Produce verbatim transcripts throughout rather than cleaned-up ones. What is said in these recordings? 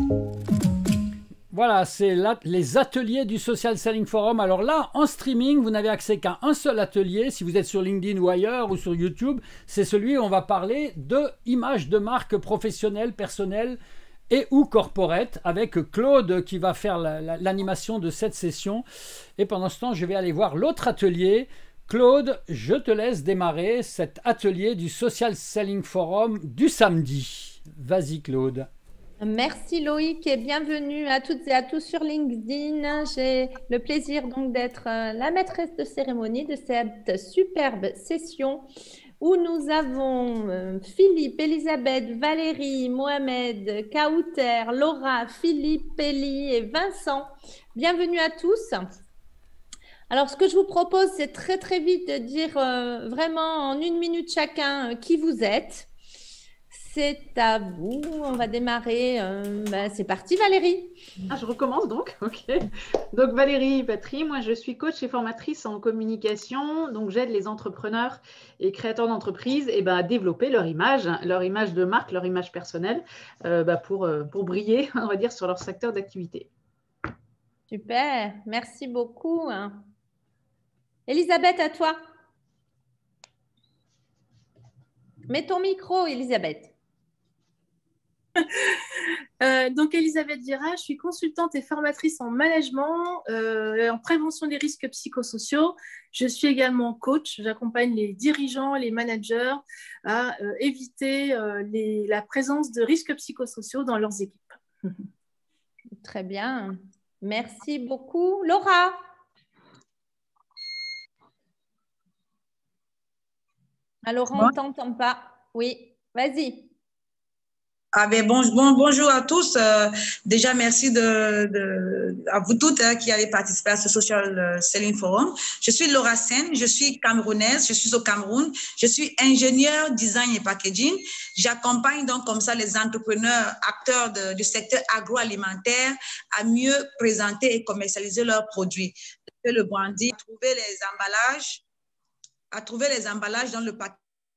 Voilà, c'est les ateliers du Social Selling Forum. Alors là, en streaming, vous n'avez accès qu'à un seul atelier. Si vous êtes sur LinkedIn ou ailleurs ou sur YouTube, c'est celui où on va parler de images de marque professionnelles, personnelles et ou corporate, avec Claude qui va faire l'animation de cette session. Et pendant ce temps, je vais aller voir l'autre atelier. Claude, je te laisse démarrer cet atelier du Social Selling Forum du samedi. Vas-y Claude. Merci Loïc et bienvenue à toutes et à tous sur LinkedIn. J'ai le plaisir donc d'être la maîtresse de cérémonie de cette superbe session où nous avons Philippe, Elisabeth, Valérie, Mohamed, Kauter, Laura, Philippe, Elie et Vincent. Bienvenue à tous. Alors, ce que je vous propose, c'est très très vite de dire euh, vraiment en une minute chacun euh, qui vous êtes. C'est à vous. On va démarrer. Euh, ben, c'est parti, Valérie. Ah, je recommence donc. Ok. Donc Valérie Patry, moi je suis coach et formatrice en communication. Donc j'aide les entrepreneurs et créateurs d'entreprises eh ben, à développer leur image, leur image de marque, leur image personnelle euh, bah, pour, euh, pour briller, on va dire, sur leur secteur d'activité. Super. Merci beaucoup. Elisabeth, à toi. Mets ton micro, Elisabeth. Euh, donc, Elisabeth Vira, je suis consultante et formatrice en management, euh, en prévention des risques psychosociaux. Je suis également coach. J'accompagne les dirigeants, les managers à euh, éviter euh, les, la présence de risques psychosociaux dans leurs équipes. Très bien. Merci beaucoup. Laura. Alors, on ne t'entend pas. Oui, vas-y. Ah ben bon, bon, bonjour à tous. Euh, déjà, merci de, de, à vous toutes hein, qui avez participé à ce Social Selling Forum. Je suis Laura Sen, je suis camerounaise, je suis au Cameroun. Je suis ingénieure design et packaging. J'accompagne donc comme ça les entrepreneurs, acteurs de, du secteur agroalimentaire à mieux présenter et commercialiser leurs produits. Le branding, à trouver les emballages, à trouver les emballages dans le paquet.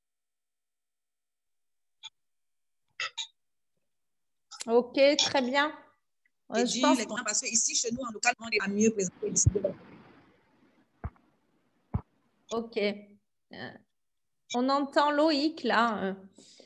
Ok, très bien. Euh, je pense... les parce que ici, chez nous, en local, on est à mieux présenter ici. Ok. Euh, on entend Loïc, là.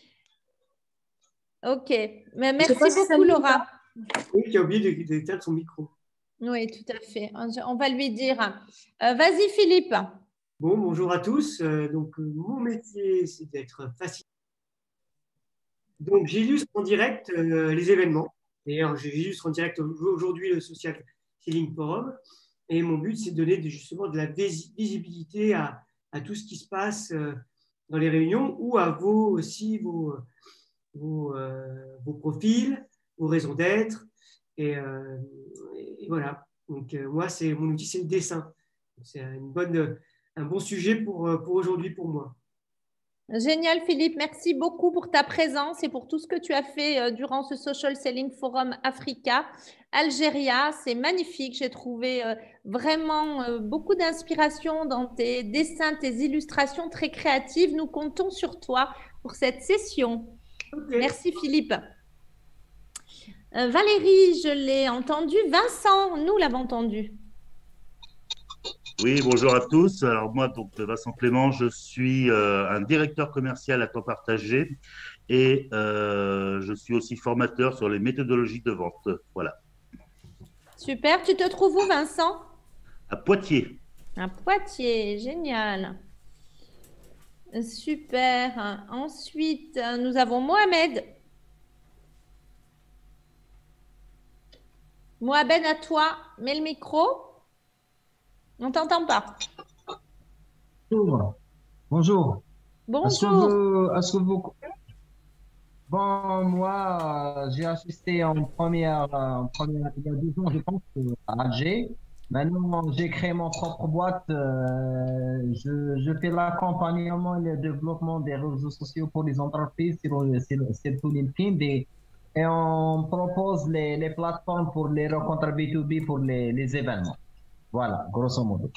Ok. Mais merci beaucoup, Laura. Oui, qui a oublié d'éteindre son micro. Oui, tout à fait. On va lui dire. Euh, Vas-y, Philippe. Bon, bonjour à tous. Euh, donc, mon métier, c'est d'être facile. Donc, j'illustre en direct euh, les événements. D'ailleurs, j'illustre en direct aujourd'hui le Social Selling Forum. Et mon but, c'est de donner justement de la visibilité à, à tout ce qui se passe euh, dans les réunions ou à vos aussi vos, vos, euh, vos profils, vos raisons d'être. Et, euh, et voilà. Donc, euh, moi, c'est, mon outil, c'est le dessin. C'est une bonne, un bon sujet pour, pour aujourd'hui pour moi. Génial, Philippe. Merci beaucoup pour ta présence et pour tout ce que tu as fait durant ce Social Selling Forum Africa. Algérie, c'est magnifique. J'ai trouvé vraiment beaucoup d'inspiration dans tes dessins, tes illustrations très créatives. Nous comptons sur toi pour cette session. Okay. Merci, Philippe. Euh, Valérie, je l'ai entendu. Vincent, nous l'avons entendu. Oui, bonjour à tous. Alors moi, donc Vincent Clément, je suis euh, un directeur commercial à temps partagé et euh, je suis aussi formateur sur les méthodologies de vente. Voilà. Super. Tu te trouves où, Vincent? À Poitiers. À Poitiers, génial. Super. Ensuite, nous avons Mohamed. Mohamed, à toi. Mets le micro. On ne t'entend pas. Bonjour. Bonjour. Bonjour. Est-ce que vous... Bon, moi, j'ai assisté en première, en première, il y a deux ans, je pense, à Alger. Maintenant, j'ai créé mon propre boîte. Euh, je, je fais l'accompagnement et le développement des réseaux sociaux pour les entreprises sur, sur, sur tout LinkedIn. Et, et on propose les, les plateformes pour les rencontres B deux B pour les, les événements. Voilà, grosso modo.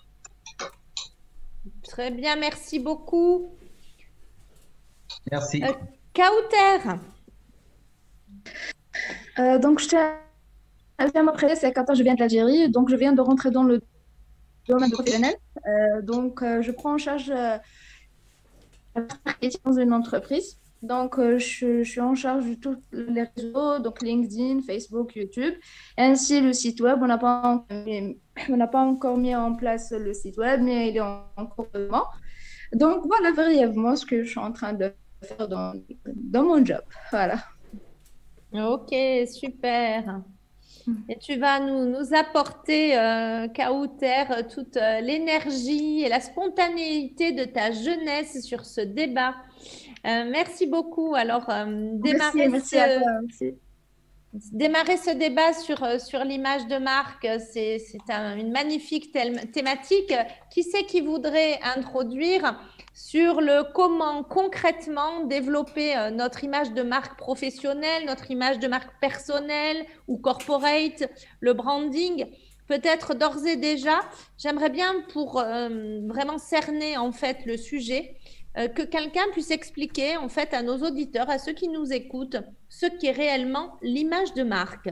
Très bien, merci beaucoup. Merci. Euh, Kauter. Euh, donc, je tiens à me présenter, c'est Qatar, je viens de l'Algérie, donc je viens de rentrer dans le domaine professionnel. Euh, donc, euh, je prends en charge euh, le marketing dans une entreprise. Donc, euh, je, je suis en charge de tous les réseaux, donc LinkedIn, Facebook, YouTube, ainsi le site web. On n'a pas, encore mis- on n'a pas encore mis en place le site web, mais il est en, en cours de développement. Donc, voilà brièvement ce que je suis en train de faire dans, dans mon job. Voilà. Ok, super. Et tu vas nous, nous apporter, euh, Kauter, toute euh, l'énergie et la spontanéité de ta jeunesse sur ce débat. Euh, merci beaucoup. Alors, euh, démarrer, Merci, merci ce, à toi aussi. démarrer ce débat sur, euh, sur l'image de marque, c'est c'est un- une magnifique thème- thématique. Qui c'est qui voudrait introduire sur le comment concrètement développer euh, notre image de marque professionnelle, notre image de marque personnelle ou corporate, le branding? Peut-être d'ores et déjà, j'aimerais bien pour euh, vraiment cerner en fait le sujet, euh, que quelqu'un puisse expliquer en fait à nos auditeurs, à ceux qui nous écoutent, ce qu'est réellement l'image de marque.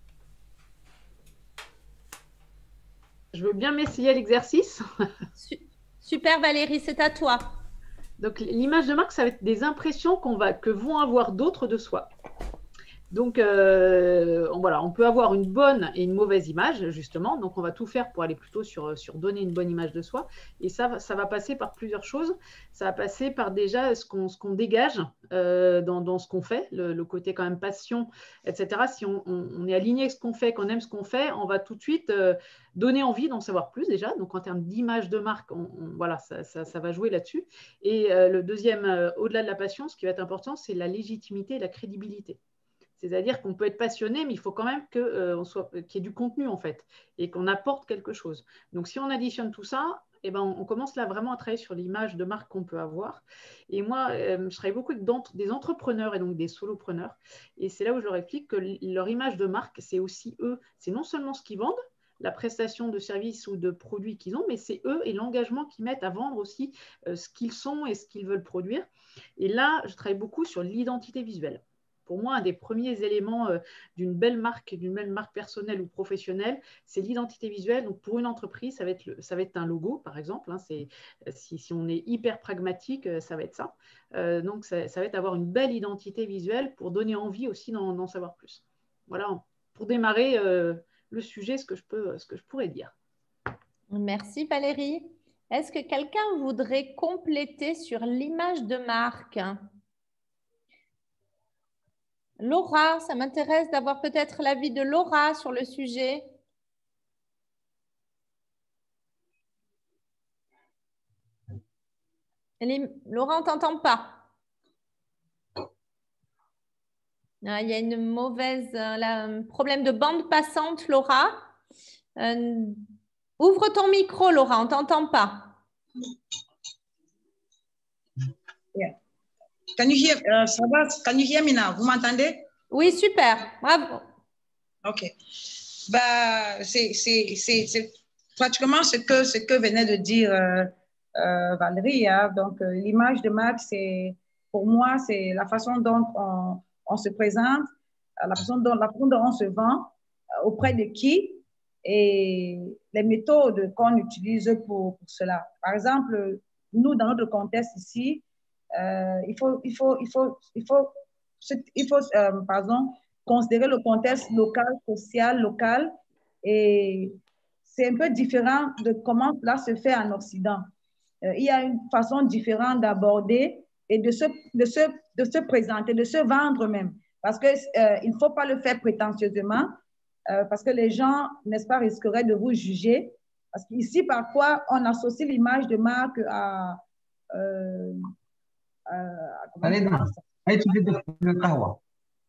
Je veux bien m'essayer à l'exercice. Su- Super Valérie, c'est à toi. Donc, l'image de marque, ça va être des impressions qu'on va, que vont avoir d'autres de soi. Donc, euh, on, voilà, on peut avoir une bonne et une mauvaise image, justement. Donc, on va tout faire pour aller plutôt sur, sur donner une bonne image de soi. Et ça, ça va passer par plusieurs choses. Ça va passer par déjà ce qu'on ce qu'on dégage euh, dans, dans ce qu'on fait, le, le côté quand même passion, et cetera. Si on, on, on est aligné avec ce qu'on fait, qu'on aime ce qu'on fait, on va tout de suite euh, donner envie d'en savoir plus déjà. Donc, en termes d'image de marque, on, on, voilà, ça, ça, ça va jouer là-dessus. Et euh, le deuxième, euh, au-delà de la passion, ce qui va être important, c'est la légitimité et la crédibilité. C'est-à-dire qu'on peut être passionné, mais il faut quand même que, euh, on soit, qu'il y ait du contenu, en fait, et qu'on apporte quelque chose. Donc, si on additionne tout ça, eh ben, on, on commence là vraiment à travailler sur l'image de marque qu'on peut avoir. Et moi, euh, je travaille beaucoup avec d'entre- des entrepreneurs et donc des solopreneurs. Et c'est là où je leur explique que leur image de marque, c'est aussi eux. C'est non seulement ce qu'ils vendent, la prestation de services ou de produits qu'ils ont, mais c'est eux et l'engagement qu'ils mettent à vendre aussi euh, ce qu'ils sont et ce qu'ils veulent produire. Et là, je travaille beaucoup sur l'identité visuelle. Pour moi, un des premiers éléments euh, d'une belle marque, d'une belle marque personnelle ou professionnelle, c'est l'identité visuelle. Donc, pour une entreprise, ça va être, le, ça va être un logo, par exemple. Hein, c'est, si, si on est hyper pragmatique, ça va être ça. Euh, donc, ça, ça va être avoir une belle identité visuelle pour donner envie aussi d'en, d'en savoir plus. Voilà, pour démarrer euh, le sujet, ce que, je peux, ce que je pourrais dire. Merci Valérie. Est-ce que quelqu'un voudrait compléter sur l'image de marque? Laura, ça m'intéresse d'avoir peut-être l'avis de Laura sur le sujet. Elle- Laura, on ne t'entend pas. Ah, il y a une mauvaise, euh, là, un problème de bande passante, Laura. Euh, ouvre ton micro, Laura, on ne t'entend pas. Yeah. Can you hear, uh, ça va? Can you hear me now? Vous m'entendez? Oui, super. Bravo. OK. Bah, c'est, c'est, c'est, c'est pratiquement ce que, ce que venait de dire euh, euh, Valérie. Hein. Donc, euh, l'image de marque, c'est, pour moi, c'est la façon dont on, on se présente, la façon dont, la façon dont on se vend, euh, auprès de qui, et les méthodes qu'on utilise pour, pour cela. Par exemple, nous, dans notre contexte ici, euh, il faut, il faut, il faut, il faut, il faut euh, pardon, considérer le contexte local, social, local, et c'est un peu différent de comment cela se fait en Occident. Euh, il y a une façon différente d'aborder et de se, de, se, de se présenter, de se vendre même, parce qu'il euh, ne faut pas le faire prétentieusement, euh, parce que les gens, n'est-ce pas, risqueraient de vous juger, parce qu'ici, parfois, on associe l'image de marque à... Euh, à Allez, non. Allez, tu fais de- le kawa.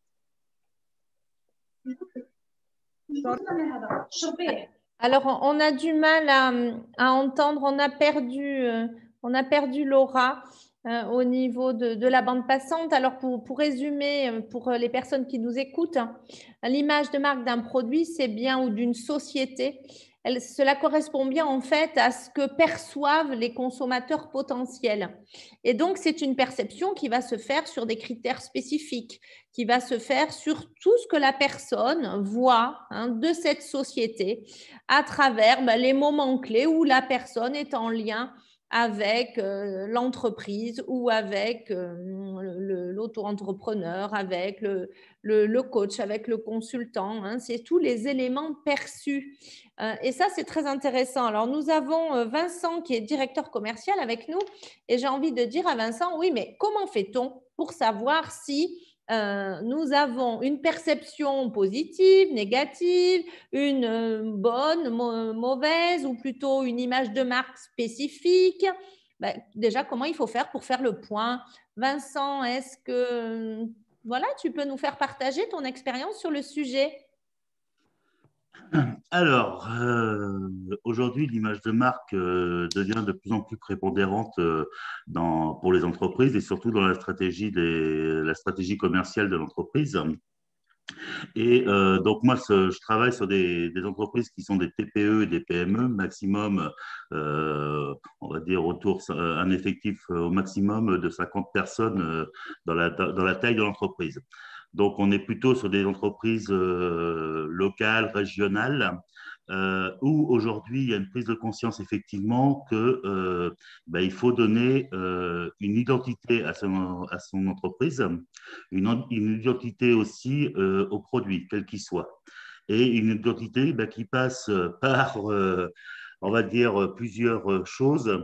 Alors, on on a du mal à, à entendre, on a perdu, euh, on a perdu Laura euh, au niveau de, de la bande passante. Alors, pour, pour résumer, euh, pour les personnes qui nous écoutent, hein, l'image de marque d'un produit, c'est bien ou d'une société, elle, cela correspond bien en fait à ce que perçoivent les consommateurs potentiels. Et donc, c'est une perception qui va se faire sur des critères spécifiques, qui va se faire sur tout ce que la personne voit hein, de cette société à travers ben, les moments clés où la personne est en lien avec euh, l'entreprise ou avec euh, l'auto-entrepreneur, avec le, le, le coach, avec le consultant. Hein, c'est tous les éléments perçus. Euh, et ça, c'est très intéressant. Alors, nous avons euh, Vincent qui est directeur commercial avec nous. Et j'ai envie de dire à Vincent, oui, mais comment fait-on pour savoir si Euh, nous avons une perception positive, négative, une euh, bonne, mo mauvaise ou plutôt une image de marque spécifique. Ben, déjà, comment il faut faire pour faire le point? Vincent, est-ce que voilà, tu peux nous faire partager ton expérience sur le sujet? Alors, euh, aujourd'hui, l'image de marque euh, devient de plus en plus prépondérante euh, dans, pour les entreprises et surtout dans la stratégie, des, la stratégie commerciale de l'entreprise. Et euh, donc, moi, ce, je travaille sur des, des entreprises qui sont des T P E et des P M E, maximum, euh, on va dire, autour, un effectif au maximum de cinquante personnes euh, dans, la, dans la taille de l'entreprise. Donc, on est plutôt sur des entreprises euh, locales, régionales, euh, où aujourd'hui, il y a une prise de conscience effectivement que euh, ben, il faut donner euh, une identité à son, à son entreprise, une, une identité aussi euh, au produit, quel qu'il soit. Et une identité ben, qui passe par, euh, on va dire, plusieurs choses.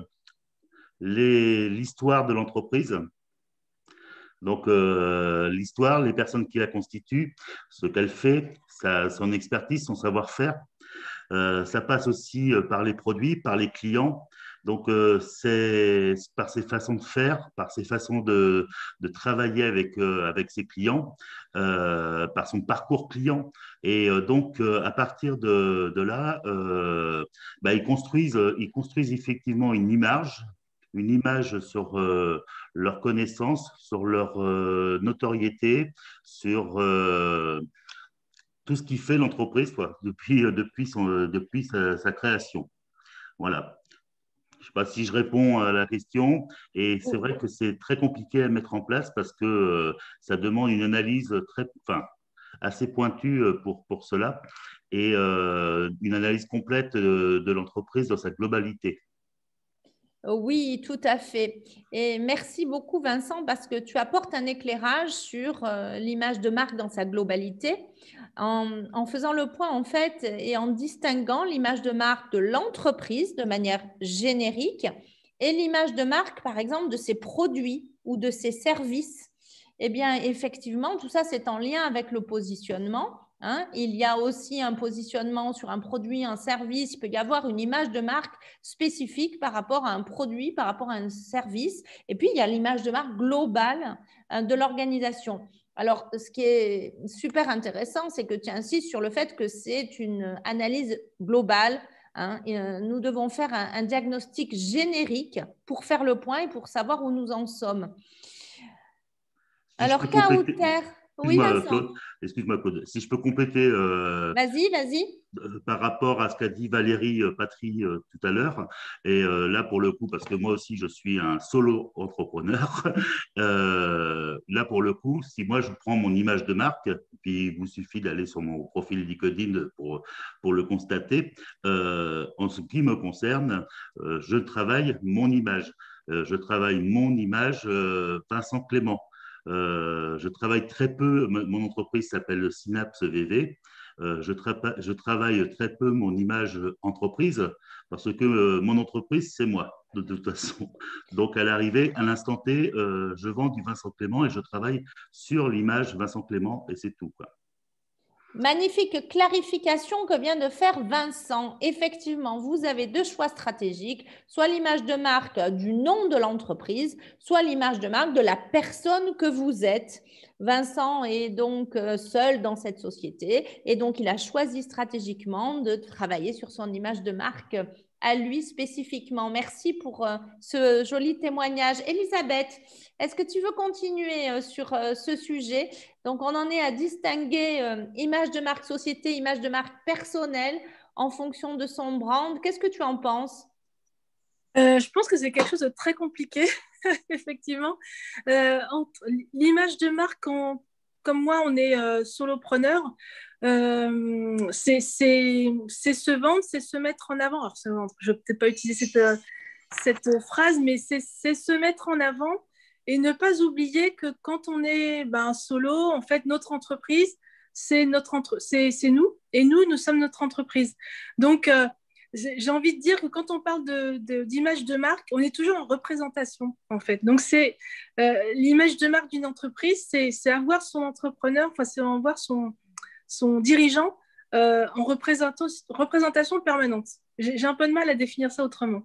L'histoire de l'entreprise. Donc, euh, l'histoire, les personnes qui la constituent, ce qu'elle fait, sa, son expertise, son savoir-faire. Euh, ça passe aussi par les produits, par les clients. Donc, euh, c'est par ses façons de faire, par ses façons de, de travailler avec, euh, avec ses clients, euh, par son parcours client. Et euh, donc, euh, à partir de, de là, euh, bah, ils, construisent, ils construisent effectivement une image, une image sur euh, leur connaissance, sur leur euh, notoriété, sur euh, tout ce qui fait l'entreprise depuis, depuis, son, depuis sa, sa création. Voilà. Je ne sais pas si je réponds à la question. Et c'est vrai que c'est très compliqué à mettre en place parce que euh, ça demande une analyse très, enfin, assez pointue pour, pour cela et euh, une analyse complète de, de l'entreprise dans sa globalité. Oui, tout à fait. Et merci beaucoup, Vincent, parce que tu apportes un éclairage sur euh, l'image de marque dans sa globalité, en, en faisant le point, en fait, et en distinguant l'image de marque de l'entreprise de manière générique et l'image de marque, par exemple, de ses produits ou de ses services. Eh bien, effectivement, tout ça, c'est en lien avec le positionnement. Hein, il y a aussi un positionnement sur un produit, un service. Il peut y avoir une image de marque spécifique par rapport à un produit, par rapport à un service. Et puis, il y a l'image de marque globale hein, de l'organisation. Alors, ce qui est super intéressant, c'est que tu insistes sur le fait que c'est une analyse globale. Hein, et, euh, nous devons faire un, un diagnostic générique pour faire le point et pour savoir où nous en sommes. Si Alors, Kauter… Oui, Vincent. Excuse-moi, Claude. Si je peux compléter. Euh, vas-y, vas-y. Euh, par rapport à ce qu'a dit Valérie euh, Patry euh, tout à l'heure. Et euh, là, pour le coup, parce que moi aussi, je suis un solo entrepreneur. euh, là, pour le coup, si moi, je prends mon image de marque, puis il vous suffit d'aller sur mon profil LinkedIn pour, pour le constater, euh, en ce qui me concerne, euh, je travaille mon image. Euh, je travaille mon image euh, Vincent Clément. Euh, je travaille très peu, mon entreprise s'appelle Synapse V V. Euh, je, tra je travaille très peu mon image entreprise parce que euh, mon entreprise, c'est moi, de toute façon. Donc, à l'arrivée, à l'instant T, euh, je vends du Vincent Clément et je travaille sur l'image Vincent Clément et c'est tout, quoi. Magnifique clarification que vient de faire Vincent. Effectivement, vous avez deux choix stratégiques, soit l'image de marque du nom de l'entreprise, soit l'image de marque de la personne que vous êtes. Vincent est donc seul dans cette société et donc il a choisi stratégiquement de travailler sur son image de marque à lui spécifiquement. Merci pour euh, ce joli témoignage. Elisabeth, est-ce que tu veux continuer euh, sur euh, ce sujet? Donc, on en est à distinguer euh, image de marque société, image de marque personnelle. en fonction de son brand. Qu'est-ce que tu en penses? Euh, je pense que c'est quelque chose de très compliqué, effectivement. Euh, entre l'image de marque, on- comme moi, on est euh, solopreneur, euh, c'est c'est- c'est se vendre, c'est se mettre en avant. Alors, se vendre, je ne vais peut-être pas utiliser cette, euh, cette phrase, mais c'est c'est se mettre en avant et ne pas oublier que quand on est ben, solo, en fait, notre entreprise, c'est notre entre c'est c'est nous, et nous, nous sommes notre entreprise. Donc, euh, j'ai j'ai envie de dire que quand on parle de, de- d'image de marque, on est toujours en représentation, en fait. Donc, c'est euh, l'image de marque d'une entreprise, c'est c'est avoir son entrepreneur, enfin, c'est avoir son, son dirigeant euh, en représentation, représentation permanente. J'ai j'ai un peu de mal à définir ça autrement.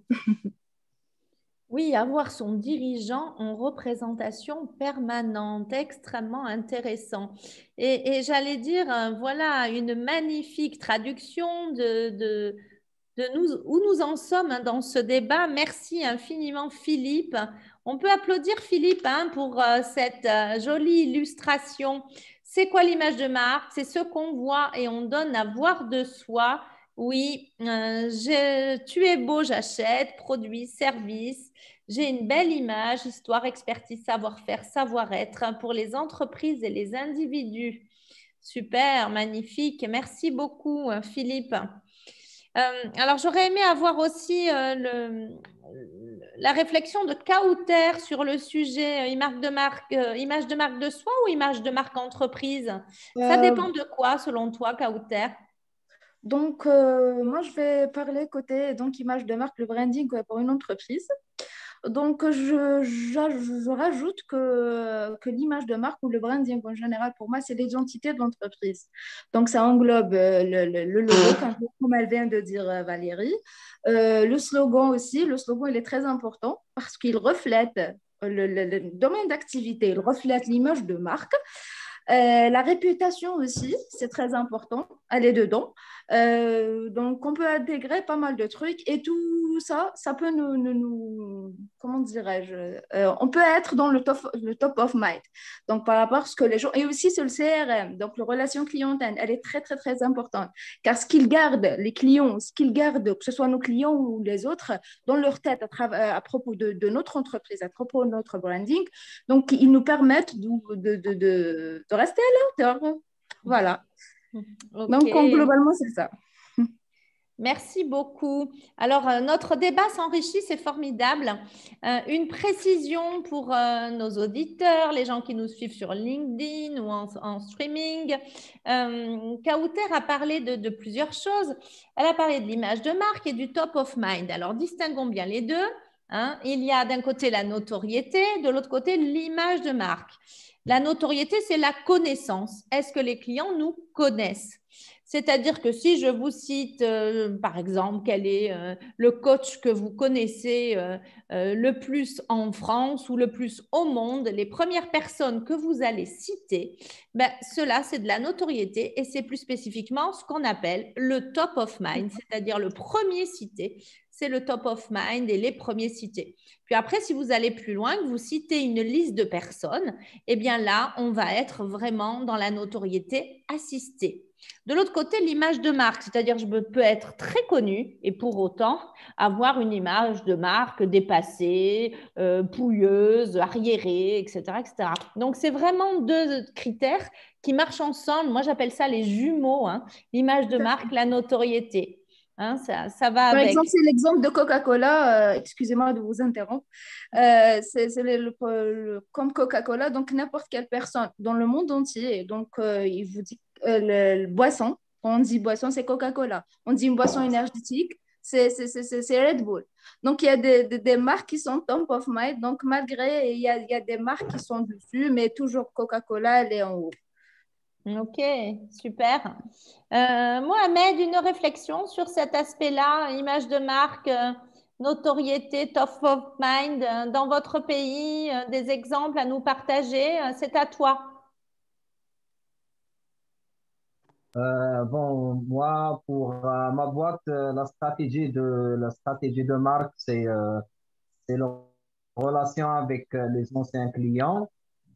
Oui, avoir son dirigeant en représentation permanente, extrêmement intéressant. Et, et j'allais dire, euh, voilà, une magnifique traduction de, de, de nous, où nous en sommes hein, dans ce débat. Merci infiniment, Philippe. On peut applaudir Philippe hein, pour euh, cette euh, jolie illustration. C'est quoi l'image de marque? C'est ce qu'on voit et on donne à voir de soi. Oui, euh, je- tu es beau, j'achète, produit, service. J'ai une belle image, histoire, expertise, savoir-faire, savoir-être hein, pour les entreprises et les individus. Super, magnifique. Merci beaucoup, hein, Philippe. Euh, alors, j'aurais aimé avoir aussi euh, le, la réflexion de Kauter sur le sujet euh, image de marque, euh, image de marque de soi ou image de marque entreprise. Ça Euh, dépend de quoi, selon toi, Kauter? donc, euh, moi, je vais parler côté donc, image de marque, le branding ouais, pour une entreprise. Donc, je, je, je rajoute que, que l'image de marque ou le branding en général, pour moi, c'est l'identité de l'entreprise. Donc, ça englobe euh, le, le, le logo, comme, comme elle vient de dire euh, Valérie. Euh, le slogan aussi, le slogan, il est très important parce qu'il reflète le, le, le domaine d'activité, il reflète l'image de marque. Euh, la réputation aussi, c'est très important, elle est dedans. Euh, donc, on peut intégrer pas mal de trucs et tout ça, ça peut nous, nous, nous- comment dirais-je, euh, on peut être dans le top, le top of mind. Donc, par rapport à ce que les gens, et aussi sur le C R M, donc la relation clientèle, elle est très, très, très importante. Car ce qu'ils gardent, les clients, ce qu'ils gardent, que ce soit nos clients ou les autres, dans leur tête à, travers, à propos de, de notre entreprise, à propos de notre branding, donc ils nous permettent de, de, de, de, de rester à la hauteur. Voilà. Ok. Donc, en- globalement, c'est ça. Merci beaucoup. Alors, euh, notre débat s'enrichit, c'est formidable. Euh, une précision pour euh, nos auditeurs, les gens qui nous suivent sur LinkedIn ou en, en streaming. Euh, Kauter a parlé de, de plusieurs choses. Elle a parlé de l'image de marque et du top of mind. Alors, distinguons bien les deux. Hein. Il y a d'un côté la notoriété, de l'autre côté l'image de marque. La notoriété, c'est la connaissance. Est-ce que les clients nous connaissent? C'est-à-dire que si je vous cite, euh, par exemple, quel est euh, le coach que vous connaissez euh, euh, le plus en France ou le plus au monde, les premières personnes que vous allez citer, ben, cela, c'est de la notoriété et c'est plus spécifiquement ce qu'on appelle le top of mind, c'est-à-dire le premier cité, c'est le top of mind et les premiers cités. Puis après, si vous allez plus loin, que vous citez une liste de personnes, eh bien là, on va être vraiment dans la notoriété assistée. De l'autre côté, l'image de marque, c'est-à-dire je peux être très connue et pour autant avoir une image de marque dépassée, euh, pouilleuse, arriérée, et cetera, et cetera. Donc, c'est vraiment deux critères qui marchent ensemble. Moi, j'appelle ça les jumeaux, hein, l'image de marque, la notoriété. Hein, ça, ça va Par avec. exemple, c'est l'exemple de Coca-Cola. Euh, excusez-moi de vous interrompre. Euh, c'est c'est le, le- le- comme Coca-Cola, donc n'importe quelle personne dans le monde entier. Donc, euh, il vous dit euh, le, le boisson. On dit boisson, c'est Coca-Cola. On dit une boisson énergétique, c'est c'est- c'est- c'est- c'est Red Bull. Donc, il y a des, des- des marques qui sont top of mind. Donc, malgré, il y a, il y a des marques qui sont dessus, mais toujours Coca-Cola, elle est en haut. Ok, super. Euh, Mohamed, une réflexion sur cet aspect-là, image de marque, euh, notoriété, top of mind, euh, dans votre pays, euh, des exemples à nous partager, euh, c'est à toi. Euh, bon, moi, pour euh, ma boîte, euh, la stratégie de, la stratégie de marque, c'est euh, c'est la relation avec euh, les anciens clients.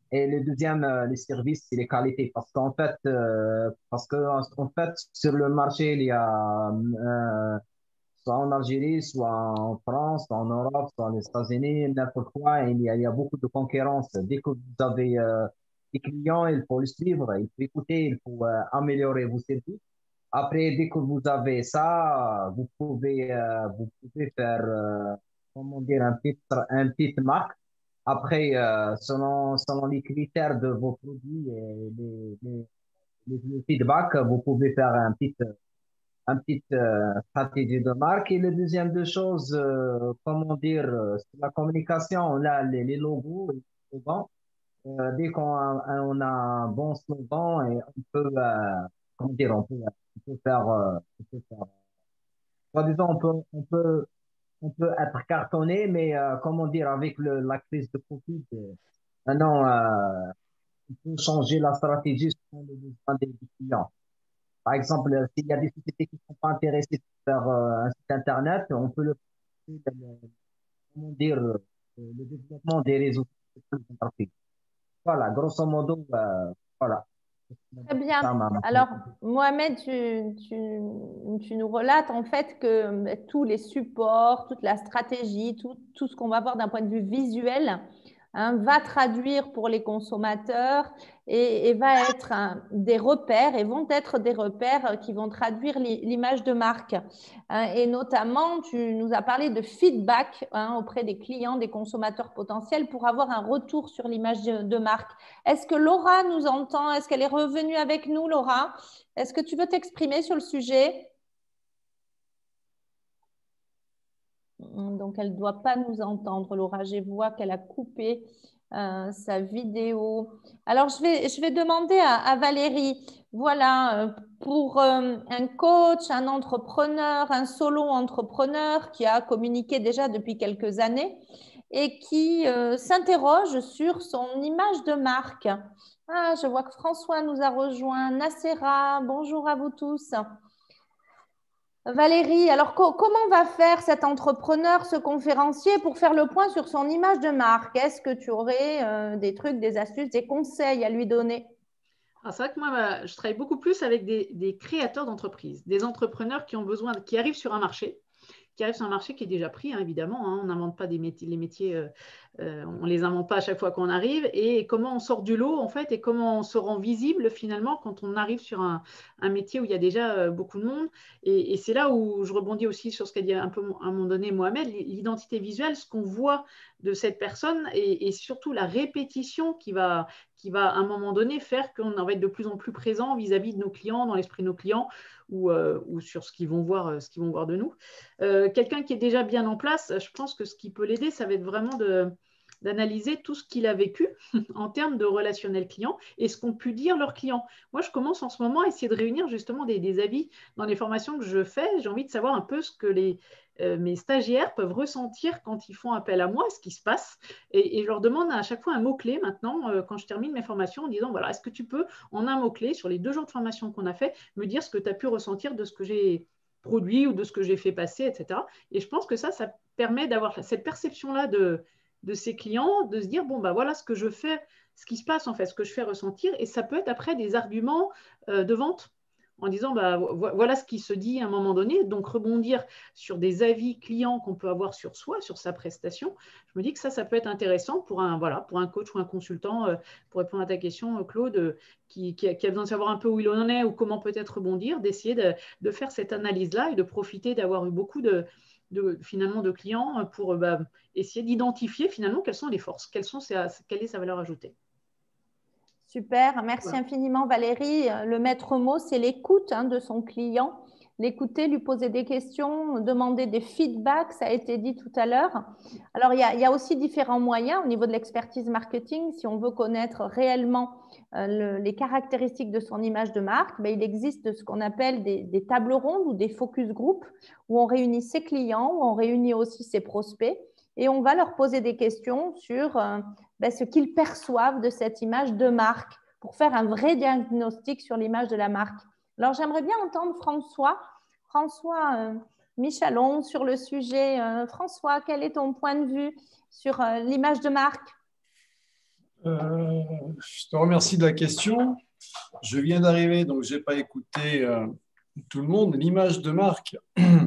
Et le deuxième, euh, les services, c'est les qualités. Parce qu'en fait, euh, parce que, en fait, sur le marché, il y a, euh, soit en Algérie, soit en France, soit en Europe, soit aux États-Unis, n'importe quoi, il y a, il y a beaucoup de concurrence. Dès que vous avez euh, des clients, il faut le suivre, il faut écouter, il faut euh, améliorer vos services. Après, dès que vous avez ça, vous pouvez, euh, vous pouvez faire, euh, comment dire, un petit, un petit marque. Après, euh, selon, selon les critères de vos produits et les, les, les, les feedbacks, vous pouvez faire un petit, un petit euh, stratégie de marque. Et le deuxième deux choses, euh, comment dire, euh, c'est la communication. On a les, les logos, les slogans. Euh, dès qu'on a, on a un bon slogan, et on peut, euh, comment dire, on peut, on peut faire, euh, on peut faire, soit disant, on peut, on peut, on peut être cartonné, mais euh, comment dire, avec le, la crise de Covid, euh, maintenant, euh, on peut changer la stratégie selon les besoins des des clients. Par exemple, euh, s'il y a des sociétés qui ne sont pas intéressées par euh, un site Internet, on peut le, le- comment dire, euh, le développement des réseaux sociaux. Voilà, grosso modo, euh, voilà. Très bien. Ça, ma- Alors, Mohamed, tu, tu, tu nous relates en fait que ben, tous les supports, toute la stratégie, tout, tout ce qu'on va voir d'un point de vue visuel, hein, va traduire pour les consommateurs et, et va être un- des repères et vont être des repères qui vont traduire l'i- l'image de marque. Hein. Et notamment, tu nous as parlé de feedback, hein, auprès des clients, des consommateurs potentiels pour avoir un retour sur l'image de, de marque. Est-ce que Laura nous entend? Est-ce qu'elle est revenue avec nous, Laura? Est-ce que tu veux t'exprimer sur le sujet? Donc, elle ne doit pas nous entendre, Laura. Je vois qu'elle a coupé euh, sa vidéo. Alors, je vais, je vais demander à, à Valérie, voilà, euh, pour euh, un coach, un entrepreneur, un solo entrepreneur qui a communiqué déjà depuis quelques années et qui euh, s'interroge sur son image de marque. Ah, je vois que François nous a rejoint, Nacera, bonjour à vous tous. Valérie, alors co comment va faire cet entrepreneur, ce conférencier pour faire le point sur son image de marque? Est-ce que tu aurais euh, des trucs, des astuces, des conseils à lui donner? Ah, c'est vrai que moi, bah, je travaille beaucoup plus avec des, des créateurs d'entreprises, des entrepreneurs qui ont besoin, qui arrivent sur un marché, qui arrivent sur un marché qui est déjà pris, hein, évidemment. Hein, on n'invente pas des métiers, les métiers, euh, euh, on ne les invente pas à chaque fois qu'on arrive. Et comment on sort du lot, en fait, et comment on se rend visible, finalement, quand on arrive sur un, un métier où il y a déjà euh, beaucoup de monde. Et, et c'est là où je rebondis aussi sur ce qu'a dit un peu à un moment donné Mohamed, l'identité visuelle, ce qu'on voit de cette personne et, et surtout la répétition qui va, qui va, à un moment donné, faire qu'on va être de plus en plus présent vis-à-vis de nos clients, dans l'esprit de nos clients, ou, euh, ou sur ce qu'ils vont voir, ce qu'ils vont voir de nous. Euh, quelqu'un qui est déjà bien en place, je pense que ce qui peut l'aider, ça va être vraiment de, d'analyser tout ce qu'il a vécu en termes de relationnel client et ce qu'ont pu dire leurs clients. Moi, je commence en ce moment à essayer de réunir justement des, des avis dans les formations que je fais. J'ai envie de savoir un peu ce que les, euh, mes stagiaires peuvent ressentir quand ils font appel à moi, ce qui se passe. Et, et je leur demande à chaque fois un mot-clé maintenant, euh, quand je termine mes formations, en disant, voilà, est-ce que tu peux, en un mot-clé, sur les deux jours de formation qu'on a fait, me dire ce que tu as pu ressentir de ce que j'ai produit ou de ce que j'ai fait passer, et cetera. Et je pense que ça, ça permet d'avoir cette perception-là de, de ses clients, de se dire, bon, bah voilà ce que je fais, ce qui se passe en fait, ce que je fais ressentir. Et ça peut être après des arguments euh, de vente en disant, bah, voilà ce qui se dit à un moment donné. Donc, rebondir sur des avis clients qu'on peut avoir sur soi, sur sa prestation. Je me dis que ça, ça peut être intéressant pour un, voilà, pour un coach ou un consultant, euh, pour répondre à ta question, Claude, euh, qui, qui, a, qui a besoin de savoir un peu où il en est ou comment peut-être rebondir, d'essayer de, de faire cette analyse-là et de profiter d'avoir eu beaucoup de, de, finalement, de clients pour bah, essayer d'identifier finalement quelles sont les forces, quelles sont ses, quelle est sa valeur ajoutée. Super, merci voilà. infiniment Valérie. Le maître mot, c'est l'écoute hein, de son client, l'écouter, lui poser des questions, demander des feedbacks, ça a été dit tout à l'heure. Alors, il y, a, il y a aussi différents moyens au niveau de l'expertise marketing. Si on veut connaître réellement euh, le, les caractéristiques de son image de marque, ben, il existe ce qu'on appelle des, des tables rondes ou des focus group où on réunit ses clients, où on réunit aussi ses prospects et on va leur poser des questions sur euh, ben, ce qu'ils perçoivent de cette image de marque pour faire un vrai diagnostic sur l'image de la marque. Alors, j'aimerais bien entendre François, François euh, Michalon sur le sujet. Euh, François, quel est ton point de vue sur euh, l'image de marque? Euh, je te remercie de la question. Je viens d'arriver, donc je n'ai pas écouté euh, tout le monde. L'image de marque,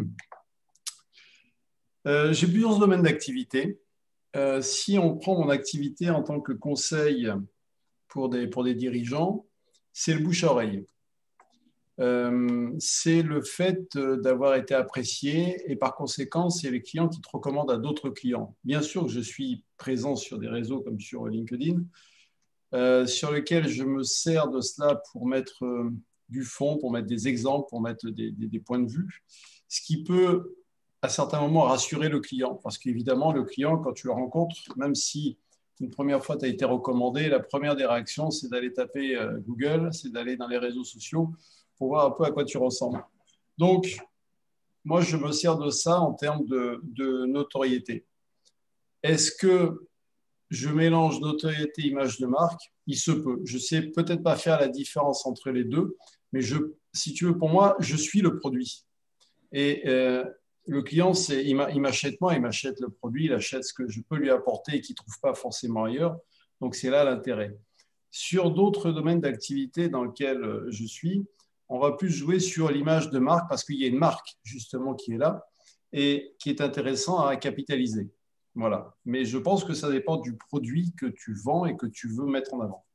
euh, j'ai plusieurs domaines d'activité. Euh, si on prend mon activité en tant que conseil pour des, pour des dirigeants, c'est le bouche-à-oreille. Euh, c'est le fait d'avoir été apprécié et par conséquent, c'est les clients qui te recommandent à d'autres clients. Bien sûr que je suis présent sur des réseaux comme sur LinkedIn, euh, sur lesquels je me sers de cela pour mettre euh, du fond, pour mettre des exemples, pour mettre des, des, des points de vue, ce qui peut à certains moments rassurer le client. Parce qu'évidemment, le client, quand tu le rencontres, même si une première fois tu as été recommandé, la première des réactions, c'est d'aller taper euh, Google, c'est d'aller dans les réseaux sociaux pour voir un peu à quoi tu ressembles. Donc, moi, je me sers de ça en termes de, de notoriété. Est-ce que je mélange notoriété, image de marque? Il se peut. Je ne sais peut-être pas faire la différence entre les deux, mais je, si tu veux, pour moi, je suis le produit. Et euh, le client, c'est, il m'achète moi, il m'achète le produit, il achète ce que je peux lui apporter et qu'il ne trouve pas forcément ailleurs. Donc, c'est là l'intérêt. Sur d'autres domaines d'activité dans lesquels je suis, on va plus jouer sur l'image de marque parce qu'il y a une marque justement qui est là et qui est intéressant à capitaliser. Voilà. Mais je pense que ça dépend du produit que tu vends et que tu veux mettre en avant.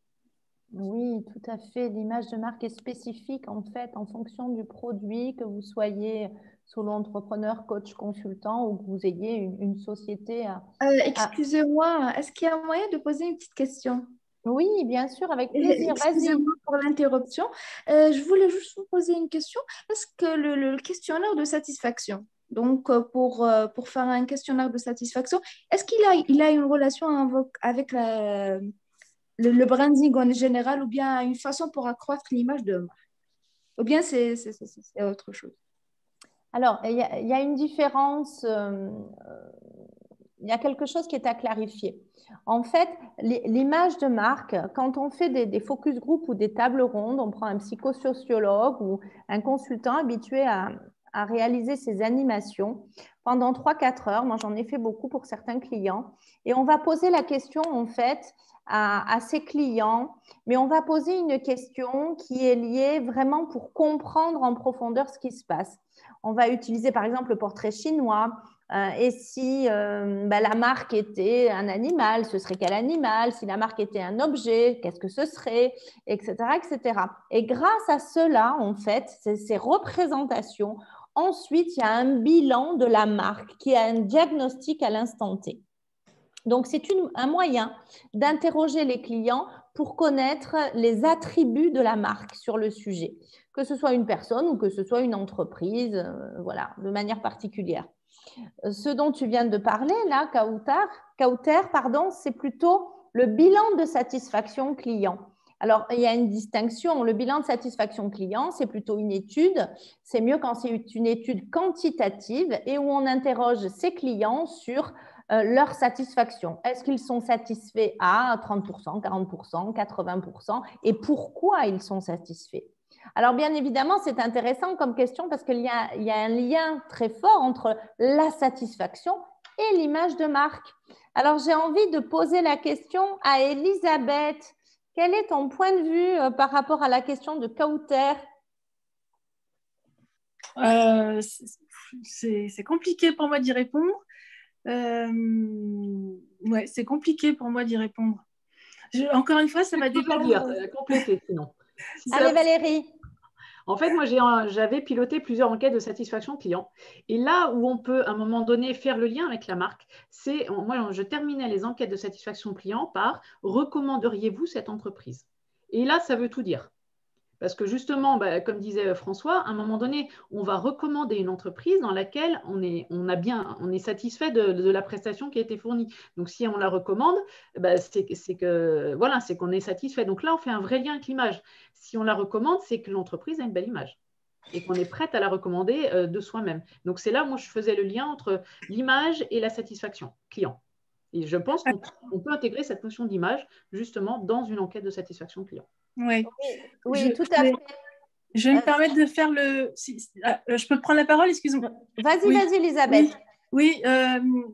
Oui, tout à fait. L'image de marque est spécifique en fait en fonction du produit, que vous soyez solo entrepreneur, coach, consultant ou que vous ayez une, une société. À, euh, excusez-moi, est-ce qu'il y a moyen de poser une petite question? Oui, bien sûr, avec plaisir. Excusez-moi pour l'interruption. Euh, je voulais juste vous poser une question. Est-ce que le, le questionnaire de satisfaction, donc pour, pour faire un questionnaire de satisfaction, est-ce qu'il a, il a une relation avec la, le, le branding en général ou bien une façon pour accroître l'image de marque? Ou bien c'est autre chose? Alors, il y, a, il y a une différence, euh, il y a quelque chose qui est à clarifier. En fait, l'image de marque, quand on fait des, des focus group ou des tables rondes, on prend un psychosociologue ou un consultant habitué à, à réaliser ces animations pendant trois à quatre heures. Moi, j'en ai fait beaucoup pour certains clients. Et on va poser la question, en fait, à, à ces clients, mais on va poser une question qui est liée vraiment pour comprendre en profondeur ce qui se passe. On va utiliser, par exemple, le portrait chinois. Euh, et si euh, bah, la marque était un animal, ce serait quel animal? Si la marque était un objet, qu'est-ce que ce serait? Etc., et cetera. Et grâce à cela, en fait, ces, ces représentations, ensuite, il y a un bilan de la marque qui a un diagnostic à l'instant T. Donc, c'est un moyen d'interroger les clients pour connaître les attributs de la marque sur le sujet, que ce soit une personne ou que ce soit une entreprise, euh, voilà, de manière particulière. Ce dont tu viens de parler, là, Kauter, Kauter, pardon, c'est plutôt le bilan de satisfaction client. Alors, il y a une distinction. Le bilan de satisfaction client, c'est plutôt une étude. C'est mieux quand c'est une étude quantitative et où on interroge ses clients sur euh, leur satisfaction. Est-ce qu'ils sont satisfaits à trente pour cent, quarante pour cent, quatre-vingts pour cent et pourquoi ils sont satisfaits? Alors, bien évidemment, c'est intéressant comme question parce qu'il y a, il y a un lien très fort entre la satisfaction et l'image de marque. Alors, j'ai envie de poser la question à Elisabeth. Quel est ton point de vue euh, par rapport à la question de Kauter? euh, C'est compliqué pour moi d'y répondre. Euh, ouais, c'est compliqué pour moi d'y répondre. Je, encore une fois, ça va dépendre. Compléter, sinon. Si Allez, ça... Valérie. En fait, moi, j'avais piloté plusieurs enquêtes de satisfaction client. Et là où on peut, à un moment donné, faire le lien avec la marque, c'est, moi, je terminais les enquêtes de satisfaction client par « Recommanderiez-vous cette entreprise ?» Et là, ça veut tout dire. Parce que justement, bah, comme disait François, à un moment donné, on va recommander une entreprise dans laquelle on est, on a bien, on est satisfait de, de la prestation qui a été fournie. Donc, si on la recommande, bah, c'est que voilà, c'est qu'on est satisfait. Donc là, on fait un vrai lien avec l'image. Si on la recommande, c'est que l'entreprise a une belle image et qu'on est prête à la recommander euh, de soi-même. Donc, c'est là où moi, je faisais le lien entre l'image et la satisfaction client. Et je pense qu'on peut intégrer cette notion d'image justement dans une enquête de satisfaction client. Oui, oui, je, tout à fait. Je vais me permettre de faire le… Si, si, je peux prendre la parole, excuse-moi. Vas-y, oui, vas-y, Elisabeth. Oui, oui euh,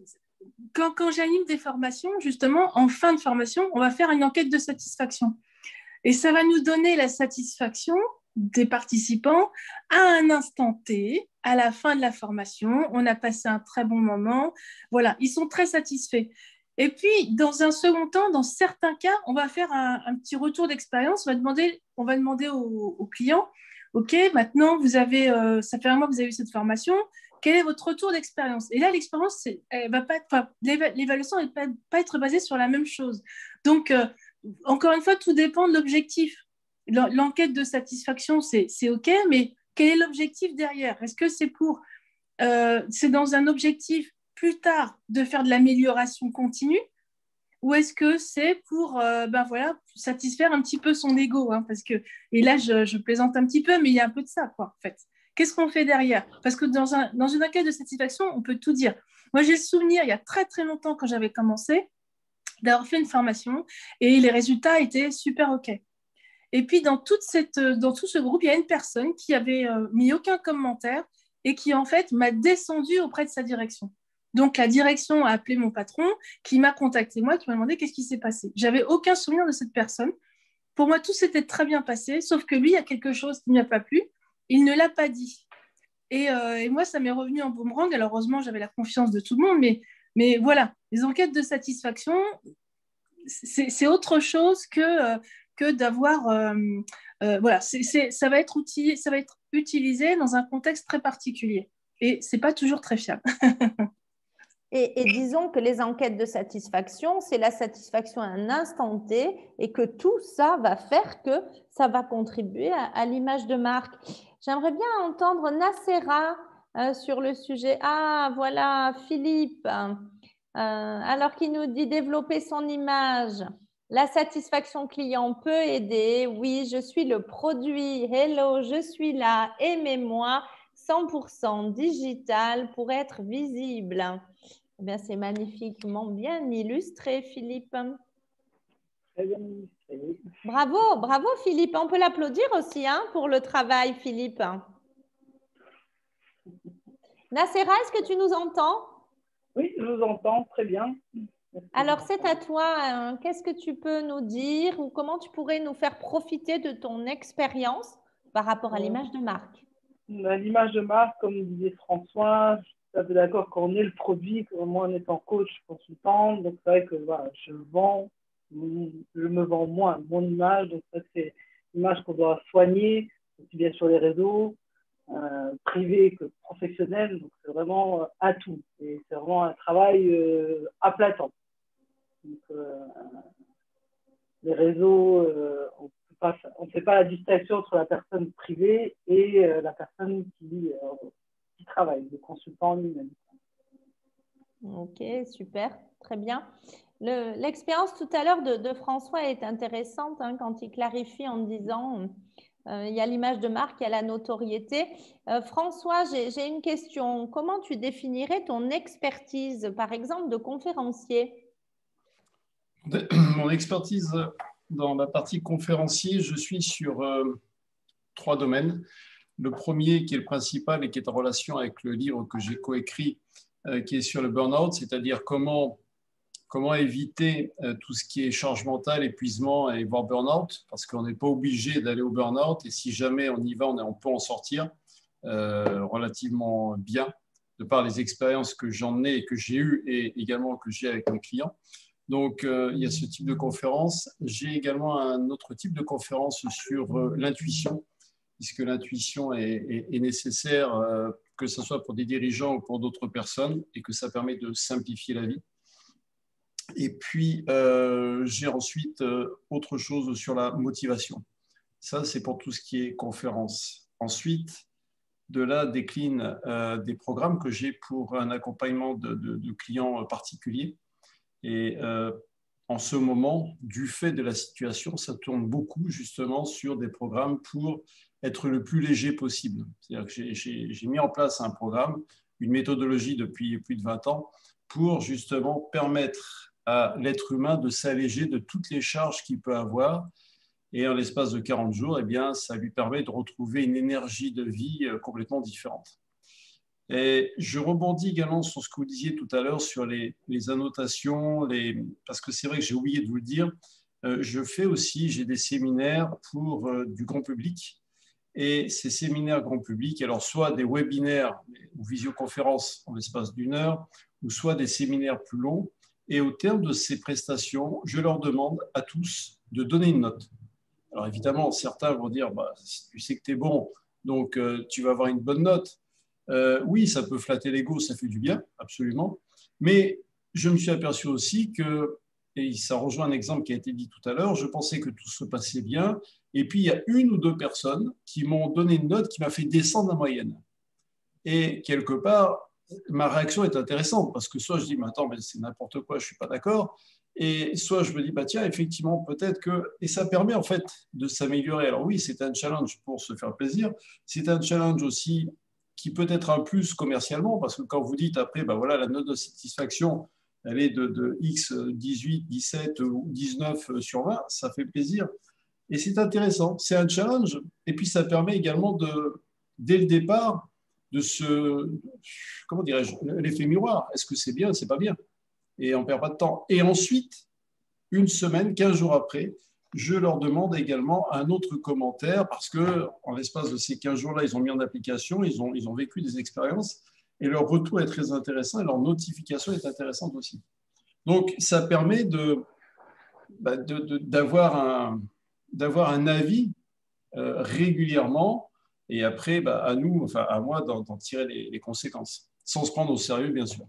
quand, quand j'anime des formations, justement, en fin de formation, on va faire une enquête de satisfaction. Et ça va nous donner la satisfaction des participants à un instant T, à la fin de la formation. On a passé un très bon moment. Voilà, ils sont très satisfaits. Et puis, dans un second temps, dans certains cas, on va faire un, un petit retour d'expérience. On va demander, on va demander aux, aux clients, OK, maintenant, vous avez, euh, ça fait un mois que vous avez eu cette formation. Quel est votre retour d'expérience? Et là, l'expérience, elle va pas être, enfin, l'évaluation ne va pas, pas être basée sur la même chose. Donc, euh, encore une fois, tout dépend de l'objectif. L'enquête de satisfaction, c'est OK, mais quel est l'objectif derrière? Est-ce que c'est pour, euh, c'est dans un objectif plus tard de faire de l'amélioration continue, ou est-ce que c'est pour euh, ben voilà, satisfaire un petit peu son ego, hein, parce que, et là, je, je plaisante un petit peu, mais il y a un peu de ça, quoi, en fait. Qu'est-ce qu'on fait derrière? Parce que dans, un, dans une enquête de satisfaction, on peut tout dire. Moi, j'ai le souvenir, il y a très, très longtemps, quand j'avais commencé, d'avoir fait une formation, et les résultats étaient super OK. Et puis, dans, toute cette, dans tout ce groupe, il y a une personne qui avait euh, mis aucun commentaire et qui, en fait, m'a descendu auprès de sa direction. Donc, la direction a appelé mon patron, qui m'a contacté, moi, qui m'a demandé qu'est-ce qui s'est passé. J'avais aucun souvenir de cette personne. Pour moi, tout s'était très bien passé, sauf que lui, il y a quelque chose qui ne lui a pas plu. Il ne l'a pas dit. Et, euh, et moi, ça m'est revenu en boomerang. Alors, heureusement, j'avais la confiance de tout le monde. Mais, mais voilà, les enquêtes de satisfaction, c'est autre chose que... Euh, que d'avoir, euh, euh, voilà, c'est, c'est, ça, va être outil, ça va être utilisé dans un contexte très particulier. Et ce n'est pas toujours très fiable. et, et disons que les enquêtes de satisfaction, c'est la satisfaction à un instant T et que tout ça va faire que ça va contribuer à, à l'image de marque. J'aimerais bien entendre Nacera euh, sur le sujet. Ah, voilà, Philippe, euh, alors qu'il nous dit développer son image. La satisfaction client peut aider. Oui, je suis le produit. Hello, je suis là. Aimez-moi. cent pour cent digital pour être visible. Eh bien, c'est magnifiquement bien illustré, Philippe. Très bien illustré. Bravo, bravo, Philippe. On peut l'applaudir aussi hein, pour le travail, Philippe. Nacera, est-ce que tu nous entends? Oui, je vous entends très bien. Alors, c'est à toi. Hein. Qu'est-ce que tu peux nous dire ou comment tu pourrais nous faire profiter de ton expérience par rapport à l'image de marque? L'image de marque, comme disait François, je suis tout à fait d'accord qu'on est le produit, que moi en étant coach, consultante, donc c'est vrai que voilà, je vends, je me vends moins, mon image, donc ça c'est une image qu'on doit soigner, aussi bien sur les réseaux, euh, privés que professionnels, donc c'est vraiment à tout. Et c'est vraiment un travail euh, à plat temps. Donc, euh, les réseaux, euh, on ne fait pas la distinction entre la personne privée et euh, la personne qui, euh, qui travaille, le consultant lui-même. Ok, super, très bien. L'expérience tout à l'heure de, de François est intéressante hein, quand il clarifie en disant euh, il y a l'image de marque, il y a la notoriété. Euh, François, j'ai une question. Comment tu définirais ton expertise, par exemple, de conférencier? Mon expertise dans la partie conférencier, je suis sur euh, trois domaines. Le premier, qui est le principal et qui est en relation avec le livre que j'ai coécrit, euh, qui est sur le burn-out, c'est-à-dire comment, comment éviter euh, tout ce qui est charge mentale, épuisement et voire burn-out, parce qu'on n'est pas obligé d'aller au burn-out et si jamais on y va, on, on peut en sortir euh, relativement bien, de par les expériences que j'en ai et que j'ai eues et également que j'ai avec mes clients. Donc, euh, il y a ce type de conférence. J'ai également un autre type de conférence sur euh, l'intuition, puisque l'intuition est, est, est nécessaire, euh, que ce soit pour des dirigeants ou pour d'autres personnes, et que ça permet de simplifier la vie. Et puis, euh, j'ai ensuite euh, autre chose sur la motivation. Ça, c'est pour tout ce qui est conférence. Ensuite, de là décline euh, des programmes que j'ai pour un accompagnement de, de, de clients particuliers. Et euh, en ce moment, du fait de la situation, ça tourne beaucoup justement sur des programmes pour être le plus léger possible. C'est-à-dire que j'ai mis en place un programme, une méthodologie depuis plus de vingt ans pour justement permettre à l'être humain de s'alléger de toutes les charges qu'il peut avoir. Et en l'espace de quarante jours, eh bien, ça lui permet de retrouver une énergie de vie complètement différente. Et je rebondis également sur ce que vous disiez tout à l'heure sur les, les annotations, les, parce que c'est vrai que j'ai oublié de vous le dire, euh, je fais aussi, j'ai des séminaires pour euh, du grand public. Et ces séminaires grand public, alors soit des webinaires ou visioconférences en l'espace d'une heure, ou soit des séminaires plus longs. Et au terme de ces prestations, je leur demande à tous de donner une note. Alors évidemment, certains vont dire, bah, tu sais que tu es bon, donc euh, tu vas avoir une bonne note. Euh, oui, ça peut flatter l'ego, ça fait du bien, absolument. Mais je me suis aperçu aussi que, et ça rejoint un exemple qui a été dit tout à l'heure, je pensais que tout se passait bien. Et puis, il y a une ou deux personnes qui m'ont donné une note qui m'a fait descendre la moyenne. Et quelque part, ma réaction est intéressante parce que soit je dis, mais attends, mais c'est n'importe quoi, je ne suis pas d'accord. Et soit je me dis, bah tiens, effectivement, peut-être que… Et ça permet en fait de s'améliorer. Alors oui, c'est un challenge pour se faire plaisir. C'est un challenge aussi qui peut être un plus commercialement parce que quand vous dites après, bah voilà, la note de satisfaction, elle est de, de X dix-huit, dix-sept ou dix-neuf sur vingt, ça fait plaisir. Et c'est intéressant, c'est un challenge. Et puis, ça permet également, de, dès le départ, de se… Comment dirais-je? L'effet miroir. Est-ce que c'est bien, c'est pas bien? Et on ne perd pas de temps. Et ensuite, une semaine, quinze jours après, je leur demande également un autre commentaire parce qu'en l'espace de ces quinze jours-là, ils ont mis en application, ils ont, ils ont vécu des expériences et leur retour est très intéressant et leur notification est intéressante aussi. Donc, ça permet de, bah, de, de, d'avoir un… d'avoir un avis euh, régulièrement et après, bah, à nous, enfin à moi, d'en, d'en tirer les, les conséquences, sans se prendre au sérieux, bien sûr.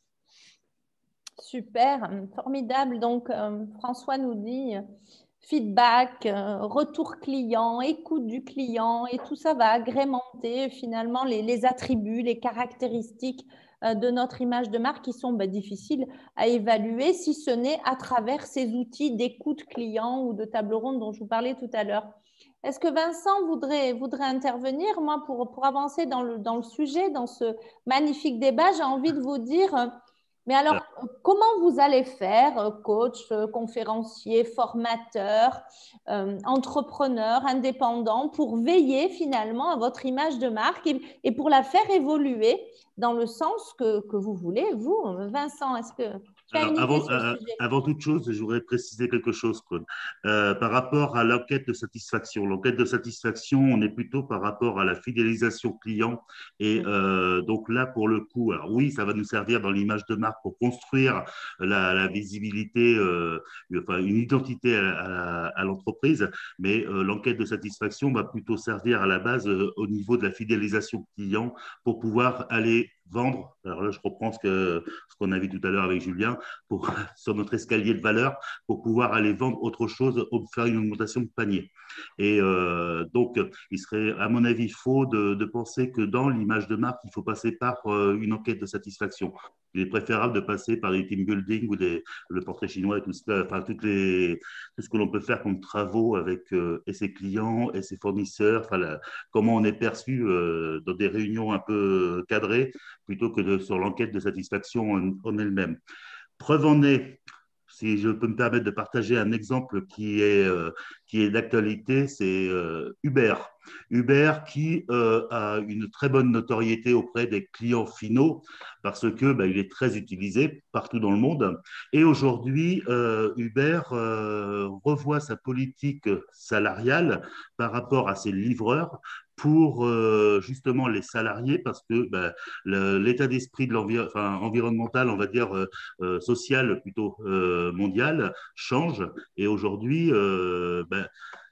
Super, formidable. Donc, euh, François nous dit euh, feedback, euh, retour client, écoute du client, et tout ça va agrémenter finalement les, les attributs, les caractéristiques euh, de notre image de marque qui sont bah, difficiles à évaluer, si ce n'est à travers ces outils d'écoute client ou de table ronde dont je vous parlais tout à l'heure. Est-ce que Vincent voudrait, voudrait intervenir? Moi, pour, pour avancer dans le, dans le sujet, dans ce magnifique débat, j'ai envie de vous dire… Mais alors, comment vous allez faire, coach, conférencier, formateur, euh, entrepreneur, indépendant, pour veiller finalement à votre image de marque et, et pour la faire évoluer dans le sens que, que vous voulez, vous, Vincent? Est-ce que tu as Alors, une idée avant, sur le euh, sujet? avant toute chose, je voudrais préciser quelque chose, Claude. Euh, par rapport à l'enquête de satisfaction. L'enquête de satisfaction, on est plutôt par rapport à la fidélisation client. Et euh, donc là, pour le coup, alors oui, ça va nous servir dans l'image de marque pour construire la, la visibilité, euh, enfin une identité à, à, à l'entreprise, mais euh, l'enquête de satisfaction va plutôt servir à la base euh, au niveau de la fidélisation client pour pouvoir aller vendre. Alors là, je reprends ce que ce qu'on a vu tout à l'heure avec Julien, pour, sur notre escalier de valeur, pour pouvoir aller vendre autre chose, faire une augmentation de panier. Et euh, donc, il serait, à mon avis, faux de, de penser que dans l'image de marque, il faut passer par euh, une enquête de satisfaction. Il est préférable de passer par des team building ou des, le portrait chinois et tout ça, enfin, toutes les, tout ce que l'on peut faire comme travaux avec euh, et ses clients et ses fournisseurs, enfin, la, comment on est perçu euh, dans des réunions un peu cadrées, plutôt que de, sur l'enquête de satisfaction en, en elle-même. Preuve en est, si je peux me permettre de partager un exemple qui est, euh, qui est d'actualité, c'est euh, Uber. Uber qui euh, a une très bonne notoriété auprès des clients finaux parce que bah, il est très utilisé partout dans le monde. Et aujourd'hui, euh, Uber euh, revoit sa politique salariale par rapport à ses livreurs pour euh, justement les salariés parce que bah, l'état d'esprit de l'environnement, enfin, environnemental, on va dire euh, euh, social plutôt euh, mondial, change. Et aujourd'hui, euh, bah,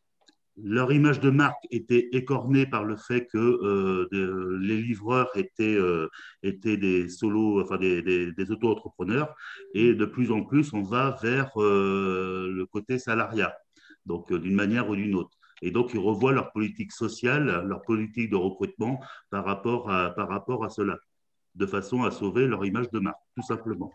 leur image de marque était écornée par le fait que euh, de, les livreurs étaient, euh, étaient des solos, enfin des, des, des auto-entrepreneurs, et de plus en plus, on va vers euh, le côté salariat, donc euh, d'une manière ou d'une autre. Et donc, ils revoient leur politique sociale, leur politique de recrutement par rapport à, par rapport à cela, de façon à sauver leur image de marque, tout simplement.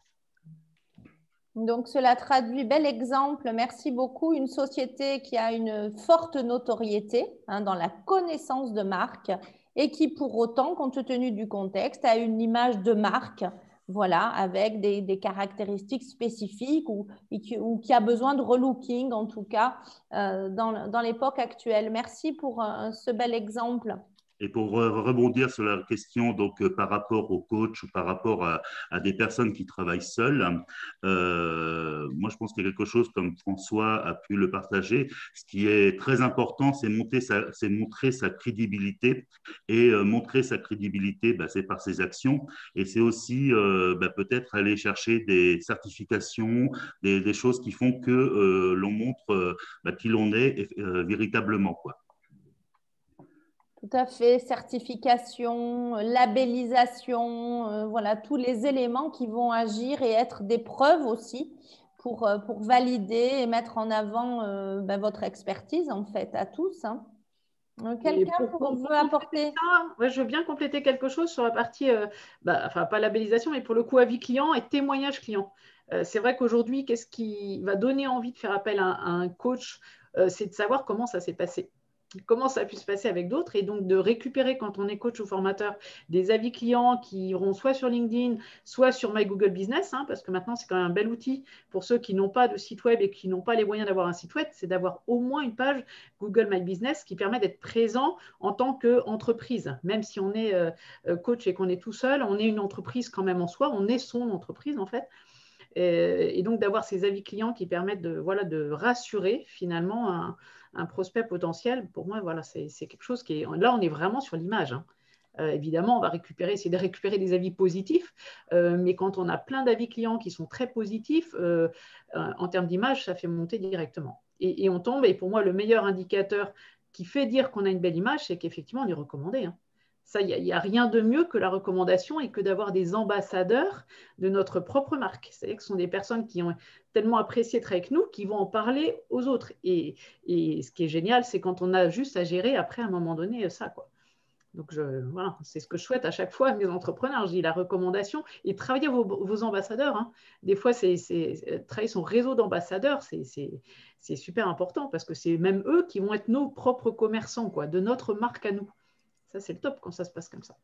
Donc, cela traduit, bel exemple, merci beaucoup, une société qui a une forte notoriété hein, dans la connaissance de marque et qui, pour autant, compte tenu du contexte, a une image de marque, voilà, avec des, des caractéristiques spécifiques ou, ou qui a besoin de relooking, en tout cas, euh, dans, dans l'époque actuelle. Merci pour euh, ce bel exemple. Et pour rebondir sur la question donc, euh, par rapport aux coachs ou par rapport à, à des personnes qui travaillent seules, euh, moi je pense qu'il y a quelque chose comme François a pu le partager. Ce qui est très important, c'est montrer sa, c'est montrer sa crédibilité. Et euh, montrer sa crédibilité, bah, c'est par ses actions. Et c'est aussi euh, bah, peut-être aller chercher des certifications, des, des choses qui font que euh, l'on montre euh, bah, qui l'on est euh, véritablement, quoi. Tout à fait, certification, labellisation, euh, voilà, tous les éléments qui vont agir et être des preuves aussi pour, euh, pour valider et mettre en avant euh, ben, votre expertise, en fait, à tous. Hein. Quelqu'un pour, pour, veut pour apporter ça, ouais, je veux bien compléter quelque chose sur la partie, euh, bah, enfin pas labellisation, mais pour le coup avis client et témoignage client. Euh, c'est vrai qu'aujourd'hui, qu'est-ce qui va donner envie de faire appel à, à un coach, euh, c'est de savoir comment ça s'est passé. Comment ça a pu se passer avec d'autres et donc de récupérer quand on est coach ou formateur des avis clients qui iront soit sur LinkedIn, soit sur My Google Business, hein, parce que maintenant c'est quand même un bel outil pour ceux qui n'ont pas de site web et qui n'ont pas les moyens d'avoir un site web, c'est d'avoir au moins une page Google My Business qui permet d'être présent en tant qu'entreprise. Même si on est euh, coach et qu'on est tout seul, on est une entreprise quand même en soi, on est son entreprise en fait. Et donc d'avoir ces avis clients qui permettent de, voilà, de rassurer finalement un, un prospect potentiel, pour moi, voilà, c'est quelque chose qui est… Là, on est vraiment sur l'image. Hein. Euh, évidemment, on va récupérer, essayer de récupérer des avis positifs, euh, mais quand on a plein d'avis clients qui sont très positifs, euh, euh, en termes d'image, ça fait monter directement. Et, et on tombe, et pour moi, le meilleur indicateur qui fait dire qu'on a une belle image, c'est qu'effectivement, on est recommandé. Hein. Ça, il n'y a, a rien de mieux que la recommandation et que d'avoir des ambassadeurs de notre propre marque. C'est-à-dire que ce sont des personnes qui ont tellement apprécié être avec nous, qui vont en parler aux autres. Et, et ce qui est génial, c'est quand on a juste à gérer après, à un moment donné, ça, quoi. Donc, je, voilà, c'est ce que je souhaite à chaque fois à mes entrepreneurs. Je dis la recommandation et travailler vos, vos ambassadeurs. Hein. Des fois, c'est travailler son réseau d'ambassadeurs, c'est super important parce que c'est même eux qui vont être nos propres commerçants, quoi, de notre marque à nous. Ça, c'est le top quand ça se passe comme ça.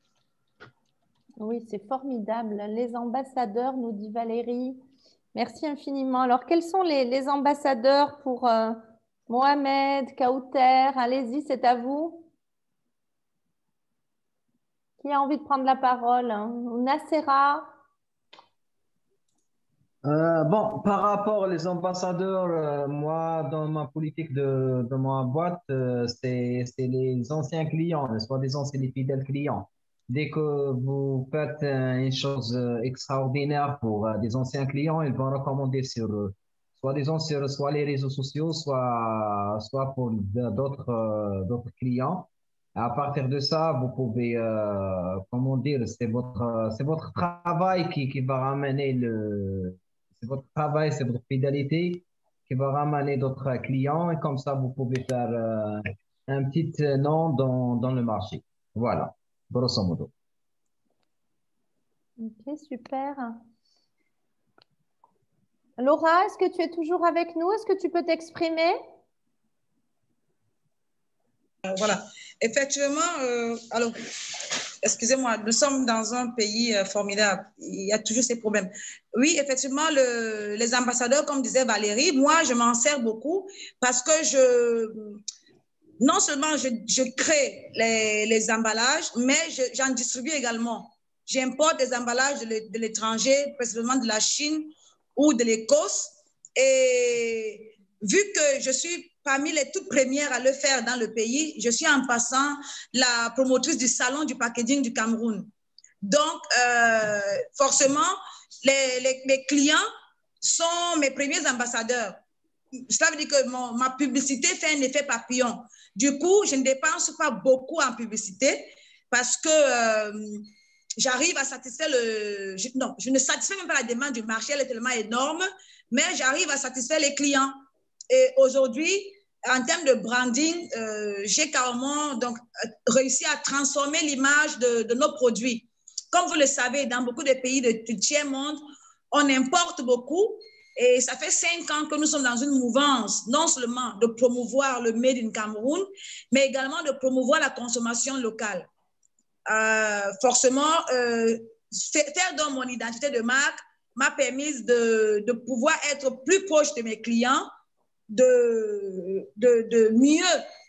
Oui, c'est formidable. Les ambassadeurs, nous dit Valérie. Merci infiniment. Alors, quels sont les, les ambassadeurs pour euh, Mohamed, Kauter? Allez-y, c'est à vous. Qui a envie de prendre la parole? Nassera? Euh, bon, par rapport aux ambassadeurs, euh, moi, dans ma politique de, de ma boîte, euh, c'est les anciens clients, soit disant c'est les fidèles clients. Dès que vous faites euh, une chose euh, extraordinaire pour euh, des anciens clients, ils vont recommander sur eux. Soit disant sur soit les réseaux sociaux, soit, soit pour d'autres euh, d'autres clients. À partir de ça, vous pouvez, euh, comment dire, c'est votre, c'est votre travail qui, qui va ramener le, c'est votre travail, c'est votre fidélité qui va ramener d'autres clients et comme ça, vous pouvez faire euh, un petit nom dans, dans le marché. Voilà, grosso modo. Ok, super. Laura, est-ce que tu es toujours avec nous? Est-ce que tu peux t'exprimer? Euh, voilà, effectivement, euh, alors, excusez-moi, nous sommes dans un pays euh, formidable, il y a toujours ces problèmes. Oui, effectivement, le, les ambassadeurs, comme disait Valérie, moi, je m'en sers beaucoup parce que je, non seulement je, je crée les, les emballages, mais j'en distribue également. J'importe des emballages de l'étranger, précisément de la Chine ou de l'Écosse, et vu que je suis parmi les toutes premières à le faire dans le pays, je suis en passant la promotrice du salon du packaging du Cameroun. Donc, euh, forcément, les, les, les clients sont mes premiers ambassadeurs. Cela veut dire que mon, ma publicité fait un effet papillon. Du coup, je ne dépense pas beaucoup en publicité parce que euh, j'arrive à satisfaire le… Je, non, je ne satisfais même pas la demande du marché, elle est tellement énorme, mais j'arrive à satisfaire les clients. Et aujourd'hui, en termes de branding, euh, j'ai carrément donc, réussi à transformer l'image de, de nos produits. Comme vous le savez, dans beaucoup de pays de, du tiers-monde, on importe beaucoup et ça fait cinq ans que nous sommes dans une mouvance, non seulement de promouvoir le Made in Cameroun, mais également de promouvoir la consommation locale. Euh, forcément, euh, faire dans mon identité de marque m'a permis de, de pouvoir être plus proche de mes clients, de, de, de mieux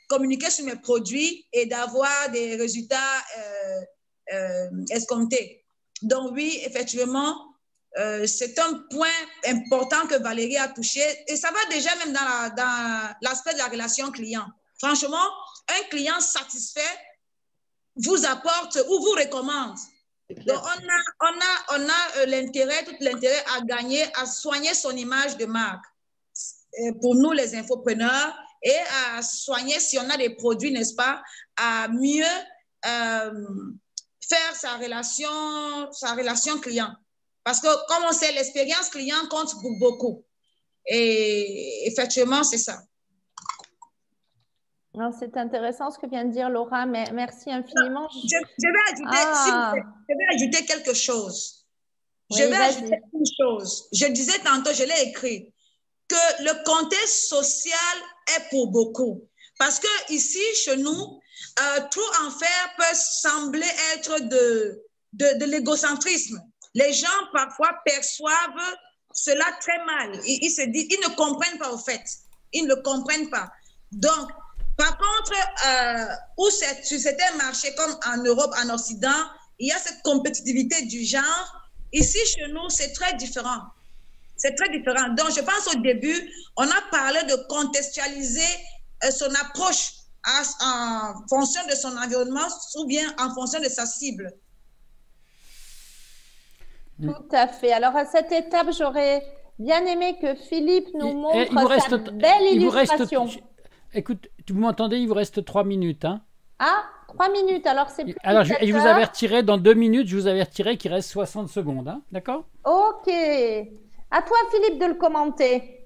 communiquer sur mes produits et d'avoir des résultats euh, euh, escomptés. Donc oui, effectivement, euh, c'est un point important que Valérie a touché et ça va déjà même dans la, dans l'aspect de la relation client. Franchement, un client satisfait vous apporte ou vous recommande. Donc, on a, on a, on a l'intérêt, tout l'intérêt à gagner, à soigner son image de marque. Pour nous, les infopreneurs, et à soigner, si on a des produits, n'est-ce pas, à mieux euh, faire sa relation, sa relation client. Parce que, comme on sait, l'expérience client compte pour beaucoup. Et effectivement, c'est ça. C'est intéressant ce que vient de dire Laura, mais merci infiniment. Je, je, vais, ajouter, ah. si, je vais ajouter quelque chose. Oui, je vais ajouter une chose. Je disais tantôt, je l'ai écrit, que le contexte social est pour beaucoup. Parce que ici, chez nous, euh, tout en faire peut sembler être de, de, de l'égocentrisme. Les gens, parfois, perçoivent cela très mal. Ils, ils se disent, ils ne comprennent pas au fait. Ils ne le comprennent pas. Donc, par contre, euh, où c'est, sur certains marchés comme en Europe, en Occident, il y a cette compétitivité du genre. Ici, chez nous, c'est très différent. C'est très différent. Donc, je pense au début, on a parlé de contextualiser euh, son approche à, en fonction de son environnement ou bien en fonction de sa cible. Tout à fait. Alors, à cette étape, j'aurais bien aimé que Philippe nous montre il vous reste, sa belle il illustration. Vous reste, écoute, vous m'entendez, il vous reste trois minutes. Hein. Ah, trois minutes, alors c'est plus Alors, je, je vous avertirai, dans deux minutes, je vous avertirai qu'il reste soixante secondes. Hein, d'accord? Ok. À toi, Philippe, de le commenter.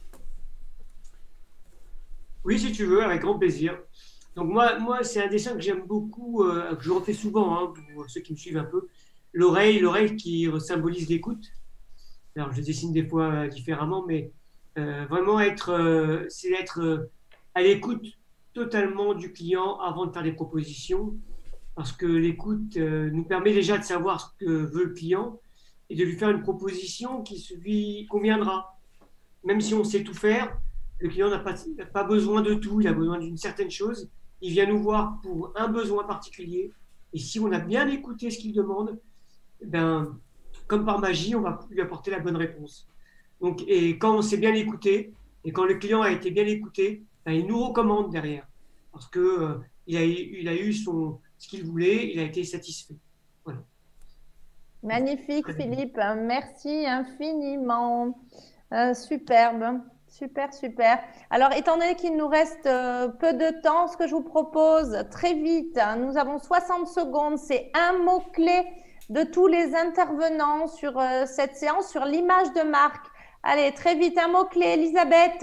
Oui, si tu veux, avec grand plaisir. Donc moi, moi c'est un dessin que j'aime beaucoup, euh, que je refais souvent, hein, pour ceux qui me suivent un peu. L'oreille, l'oreille qui symbolise l'écoute. Alors, je dessine des fois différemment, mais euh, vraiment être, euh, c'est être euh, à l'écoute totalement du client avant de faire des propositions, parce que l'écoute euh, nous permet déjà de savoir ce que veut le client et de lui faire une proposition qui lui conviendra. Même si on sait tout faire, le client n'a pas, n'a pas besoin de tout, il a besoin d'une certaine chose. Il vient nous voir pour un besoin particulier. Et si on a bien écouté ce qu'il demande, ben, comme par magie, on va lui apporter la bonne réponse. Donc, et quand on s'est bien écouté, et quand le client a été bien écouté, ben, il nous recommande derrière. Parce qu'il euh, a, il a eu son, ce qu'il voulait, il a été satisfait. Voilà. Magnifique, Philippe. Merci infiniment. Euh, superbe. Super, super. Alors, étant donné qu'il nous reste euh, peu de temps, ce que je vous propose très vite, hein, nous avons soixante secondes, c'est un mot-clé de tous les intervenants sur euh, cette séance, sur l'image de marque. Allez, très vite, un mot-clé, Elisabeth.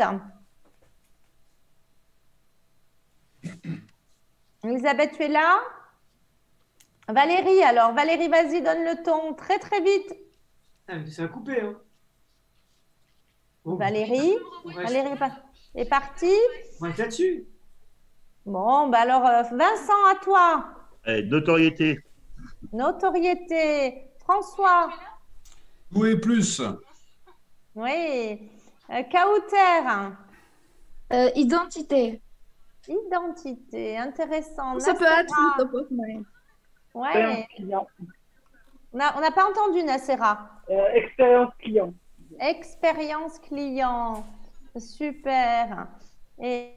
Elisabeth, tu es là? Valérie, alors. Valérie, vas-y, donne le ton très, très vite. Ah, c'est à couper, hein. Bon, Valérie, Valérie est partie. On reste là-dessus. Bon, bah alors, euh, Vincent, à toi. Eh, notoriété. Notoriété. François. Louer plus. Oui. Euh, Kauter. Euh, identité. Identité, intéressant. Ça peut être le topo, mais... Ouais. On n'a on a pas entendu, Nassera. Euh, expérience client. Expérience client. Super. Et...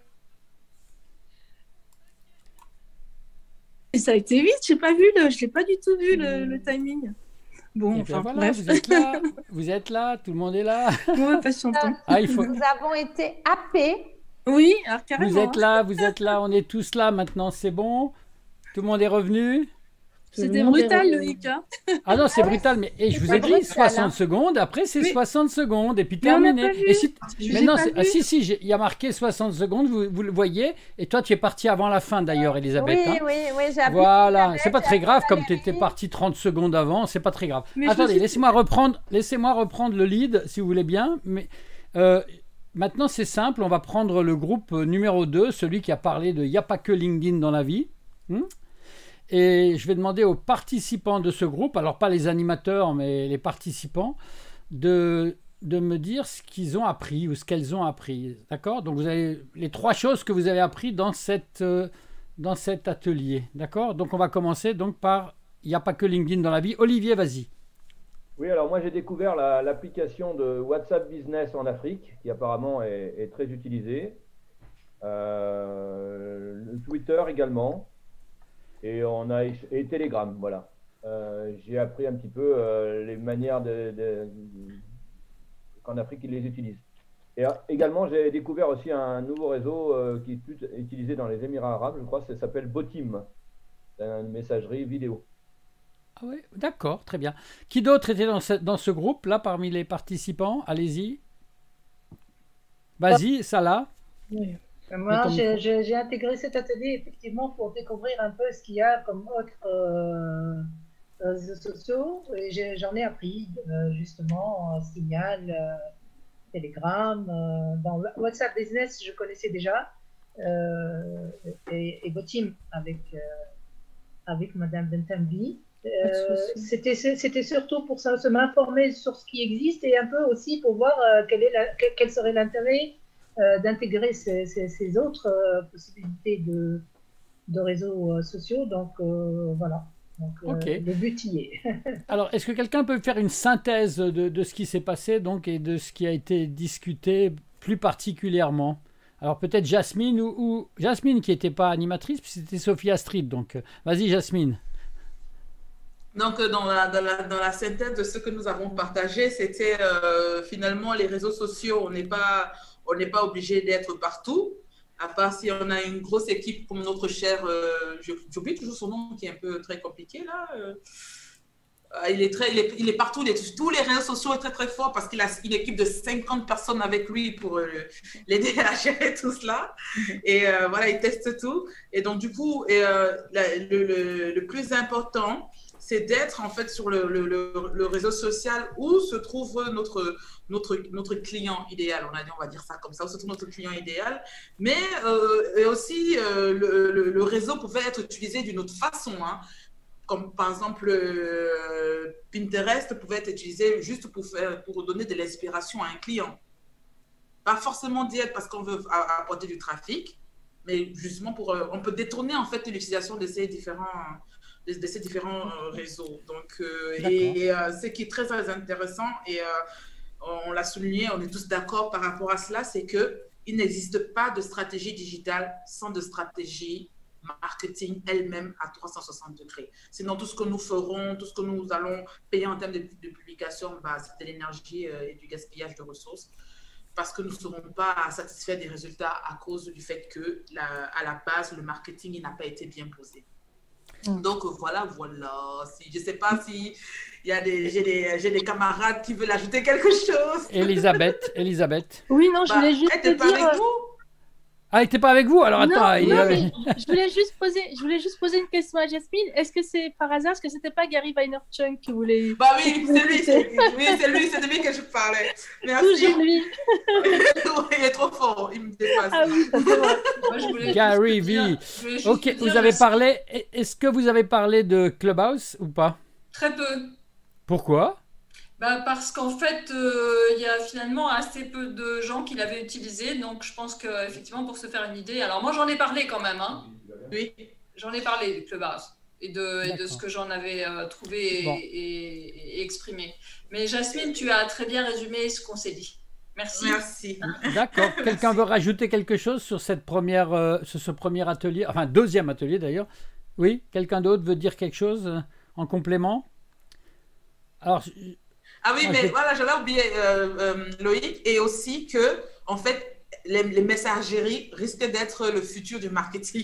Et ça a été vite, je n'ai pas vu, le, je l'ai pas du tout vu le, le timing. Bon, et enfin, voilà, vous êtes là, vous êtes là, tout le monde est là. Ouais, patientant. Ah, il faut... Nous avons été happés. Oui, alors carrément. Vous êtes là, vous êtes là, on est tous là maintenant, c'est bon? Tout le monde est revenu? C'était brutal, Loïc. Hein. Ah non, c'est brutal, mais et je vous ai dit soixante secondes, après c'est mais... soixante secondes, et puis terminé. Et si... Mais non, ah, si, si, il y a marqué soixante secondes, vous, vous le voyez, et toi tu es parti avant la fin d'ailleurs, Elisabeth. Oui, hein. oui, oui, j'ai Voilà, c'est pas très grave, comme tu étais parti trente secondes avant, c'est pas très grave. Mais attendez, suis... laissez-moi reprendre, laissez-moi reprendre le lead, si vous voulez bien, mais... Euh, maintenant c'est simple, on va prendre le groupe numéro deux, celui qui a parlé de « Il n'y a pas que LinkedIn dans la vie hmm ». Et je vais demander aux participants de ce groupe, alors pas les animateurs, mais les participants, de de me dire ce qu'ils ont appris ou ce qu'elles ont appris. D'accord? Donc, vous avez les trois choses que vous avez appris dans, cette, euh, dans cet atelier. D'accord? Donc, on va commencer donc par « Il n'y a pas que LinkedIn dans la vie ». Olivier, vas-y. Oui, alors moi, j'ai découvert l'application de WhatsApp Business en Afrique, qui apparemment est, est très utilisée. Euh, Twitter également. Et, on a, et Telegram, voilà. Euh, j'ai appris un petit peu euh, les manières de... de qu'en Afrique, ils les utilisent. Et euh, également, j'ai découvert aussi un nouveau réseau euh, qui est plus utilisé dans les Émirats arabes, je crois, ça s'appelle Botim. C'est une messagerie vidéo. Ah oui, d'accord, très bien. Qui d'autre était dans ce, dans ce groupe, là, parmi les participants? Allez-y. Vas-y, Salah. Oui. Moi, j'ai intégré cet atelier effectivement pour découvrir un peu ce qu'il y a comme autres euh, réseaux sociaux. Et j'en ai, ai appris, euh, justement, Signal, euh, Telegram. Euh, dans WhatsApp Business, je connaissais déjà. Euh, et, et Botim avec, euh, avec Madame Bentambi. Euh, C'était surtout pour ça, se m'informer sur ce qui existe et un peu aussi pour voir euh, quel, est la, quel, quel serait l'intérêt euh, d'intégrer ces, ces, ces autres euh, possibilités de, de réseaux euh, sociaux. Donc euh, voilà, donc, euh, okay. Le but y est. Alors, est-ce que quelqu'un peut faire une synthèse de, de ce qui s'est passé donc, et de ce qui a été discuté plus particulièrement? Alors peut-être Jasmine ou, ou Jasmine qui n'était pas animatrice, puis c'était Sophie Astrid. Donc vas-y Jasmine. Donc, dans la, dans, la, dans la synthèse de ce que nous avons partagé, c'était euh, finalement les réseaux sociaux. On n'est pas, on n'est pas obligé d'être partout, à part si on a une grosse équipe comme notre cher, euh, j'oublie toujours son nom qui est un peu très compliqué là. Euh, il, est très, il, est, il est partout, il est, tous les réseaux sociaux est très très fort parce qu'il a une équipe de cinquante personnes avec lui pour euh, l'aider à gérer tout cela. Et euh, voilà, il teste tout. Et donc du coup, et, euh, la, le, le, le plus important, c'est d'être en fait sur le, le, le, le réseau social où se trouve notre, notre, notre client idéal. On a dit, on va dire ça comme ça, où se trouve notre client idéal. Mais euh, et aussi, euh, le, le, le réseau pouvait être utilisé d'une autre façon. Hein. Comme par exemple, euh, Pinterest pouvait être utilisé juste pour, faire, pour donner de l'inspiration à un client. Pas forcément dire parce qu'on veut apporter du trafic, mais justement pour, euh, on peut détourner en fait l'utilisation de ces différents de, de ces différents euh, réseaux. Donc, euh, et, et euh, ce qui est très, très intéressant, et euh, on l'a souligné, on est tous d'accord par rapport à cela, c'est qu'il n'existe pas de stratégie digitale sans de stratégie marketing elle-même à trois cent soixante degrés. Sinon, tout ce que nous ferons, tout ce que nous allons payer en termes de, de publication, bah, c'est de l'énergie euh, et du gaspillage de ressources, parce que nous ne serons pas satisfaits des résultats à cause du fait que, la, à la base, le marketing n'a pas été bien posé. Donc voilà, voilà. Si, je ne sais pas si il y a des, j'ai des, j'ai des camarades qui veulent ajouter quelque chose. Elisabeth, Elisabeth. Oui, non, je bah, voulais juste te pas dire. Avec vous ah, il n'était pas avec vous? Alors non, attends. Il non, avait... mais je voulais juste poser, je voulais juste poser une question à Jasmine. Est-ce que c'est par hasard, est-ce que c'était pas Gary Vaynerchuk qui voulait? Bah oui, c'est lui, c'est, oui, c'est lui, c'est de lui que je parlais. Merci. Toujours lui. Il est trop fort, il me dépasse. Ah oui, ça c'est vrai. Moi, je voulais Gary dire, V. Ok, vous avez parlé. Est-ce que vous avez parlé de Clubhouse ou pas? Très peu. Pourquoi? Bah parce qu'en fait, euh, il y a finalement assez peu de gens qui l'avaient utilisé, donc je pense qu'effectivement, pour se faire une idée, alors moi j'en ai parlé quand même, hein. Oui, j'en ai parlé du Clubhouse et de, et de ce que j'en avais euh, trouvé et, bon. et, et exprimé. Mais Jasmine, tu as très bien résumé ce qu'on s'est dit. Merci. Merci. D'accord. Quelqu'un veut rajouter quelque chose sur, cette première, euh, sur ce premier atelier, enfin deuxième atelier d'ailleurs? Oui, quelqu'un d'autre veut dire quelque chose euh, en complément? Alors... Ah oui, mais voilà, j'allais oublier euh, euh, Loïc, et aussi que, en fait, les, les messageries risquent d'être le futur du marketing.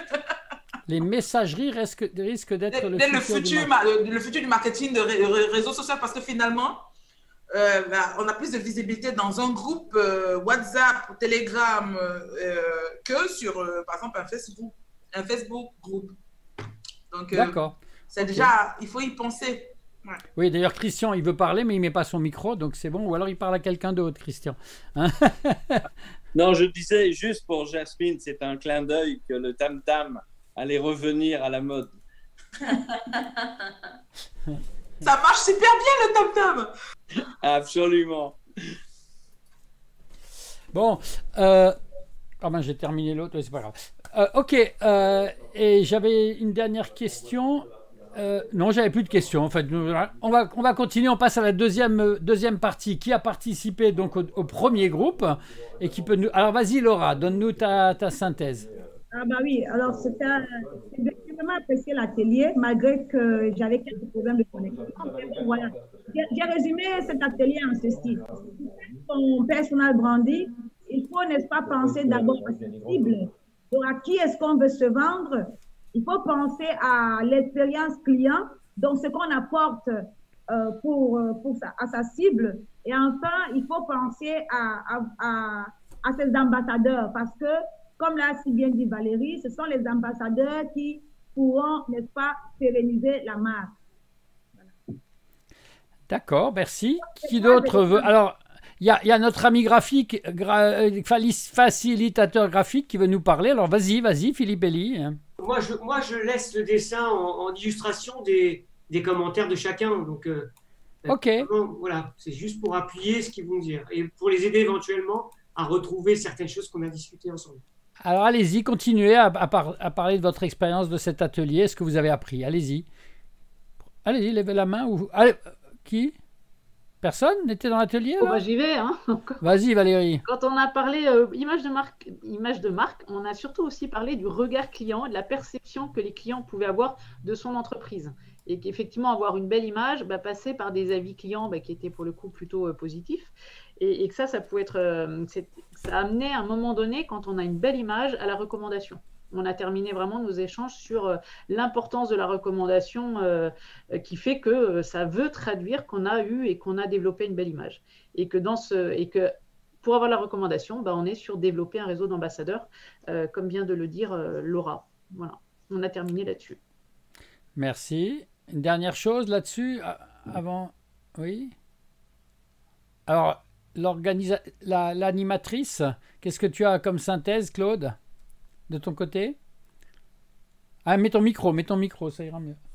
Les messageries risquent, risquent d'être le, le, futur futur du marketing. le, le futur du marketing de ré, réseaux sociaux, parce que finalement, euh, bah, on a plus de visibilité dans un groupe euh, WhatsApp ou Telegram euh, que sur, euh, par exemple, un Facebook, un Facebook groupe. Donc, euh, d'accord. C'est okay. déjà, il faut y penser. Ouais. Oui, d'ailleurs, Christian, il veut parler, mais il ne met pas son micro, donc c'est bon. Ou alors, il parle à quelqu'un d'autre, Christian. Hein? Non, je disais juste pour Jasmine, c'est un clin d'œil que le tam-tam allait revenir à la mode. Ça marche super bien, le tam-tam. Absolument. Bon, euh, ah ben j'ai terminé l'autre, c'est pas grave. Euh, ok, euh, et j'avais une dernière question. Euh, non, j'avais plus de questions. En fait, on va, on va continuer. On passe à la deuxième, deuxième partie. Qui a participé donc au, au premier groupe et qui peut nous. Alors, vas-y, Laura, donne-nous ta, ta synthèse. Ah bah oui. Alors, c'était, j'ai vraiment apprécié l'atelier, malgré que j'avais quelques problèmes de connexion. Voilà. J'ai résumé cet atelier en ceci. Son personnel grandit, il faut, n'est-ce pas, penser d'abord à ses cibles. Donc, à qui est-ce qu'on veut se vendre? Il faut penser à l'expérience client, donc ce qu'on apporte euh, pour, pour sa, à sa cible. Et enfin, il faut penser à, à, à, à ses ambassadeurs, parce que, comme l'a si bien dit Valérie, ce sont les ambassadeurs qui pourront, n'est-ce pas, pérenniser la marque. Voilà. D'accord, merci. Qui d'autre veut... Alors, il y, y a notre ami graphique, gra... facilitateur graphique qui veut nous parler. Alors, vas-y, vas-y, Philippe Elie. Moi je, moi, je laisse le dessin en, en illustration des, des commentaires de chacun. Donc, euh, ok. Vraiment, voilà, c'est juste pour appuyer ce qu'ils vont dire et pour les aider éventuellement à retrouver certaines choses qu'on a discutées ensemble. Alors, allez-y, continuez à, à, par, à parler de votre expérience de cet atelier, ce que vous avez appris. Allez-y. Allez-y, levez la main. Ou... Allez, qui? Personne n'était dans l'atelier? Oh, bah, j'y vais. Hein. Vas-y, Valérie. Quand on a parlé euh, image de marque, image de marque, on a surtout aussi parlé du regard client, de la perception que les clients pouvaient avoir de son entreprise. Et qu'effectivement, avoir une belle image, bah, passer par des avis clients bah, qui étaient pour le coup plutôt euh, positifs. Et, et que ça, ça pouvait être, euh, ça amenait à un moment donné, quand on a une belle image, à la recommandation. On a terminé vraiment nos échanges sur euh, l'importance de la recommandation euh, euh, qui fait que euh, ça veut traduire qu'on a eu et qu'on a développé une belle image. Et que, dans ce, et que pour avoir la recommandation, bah, on est sur développer un réseau d'ambassadeurs, euh, comme vient de le dire euh, Laura. Voilà, on a terminé là-dessus. Merci. Une dernière chose là-dessus, avant... Oui. Alors, la, l'animatrice, qu'est-ce que tu as comme synthèse, Claude, de ton côté? Ah, mets ton micro, mets ton micro, ça ira mieux.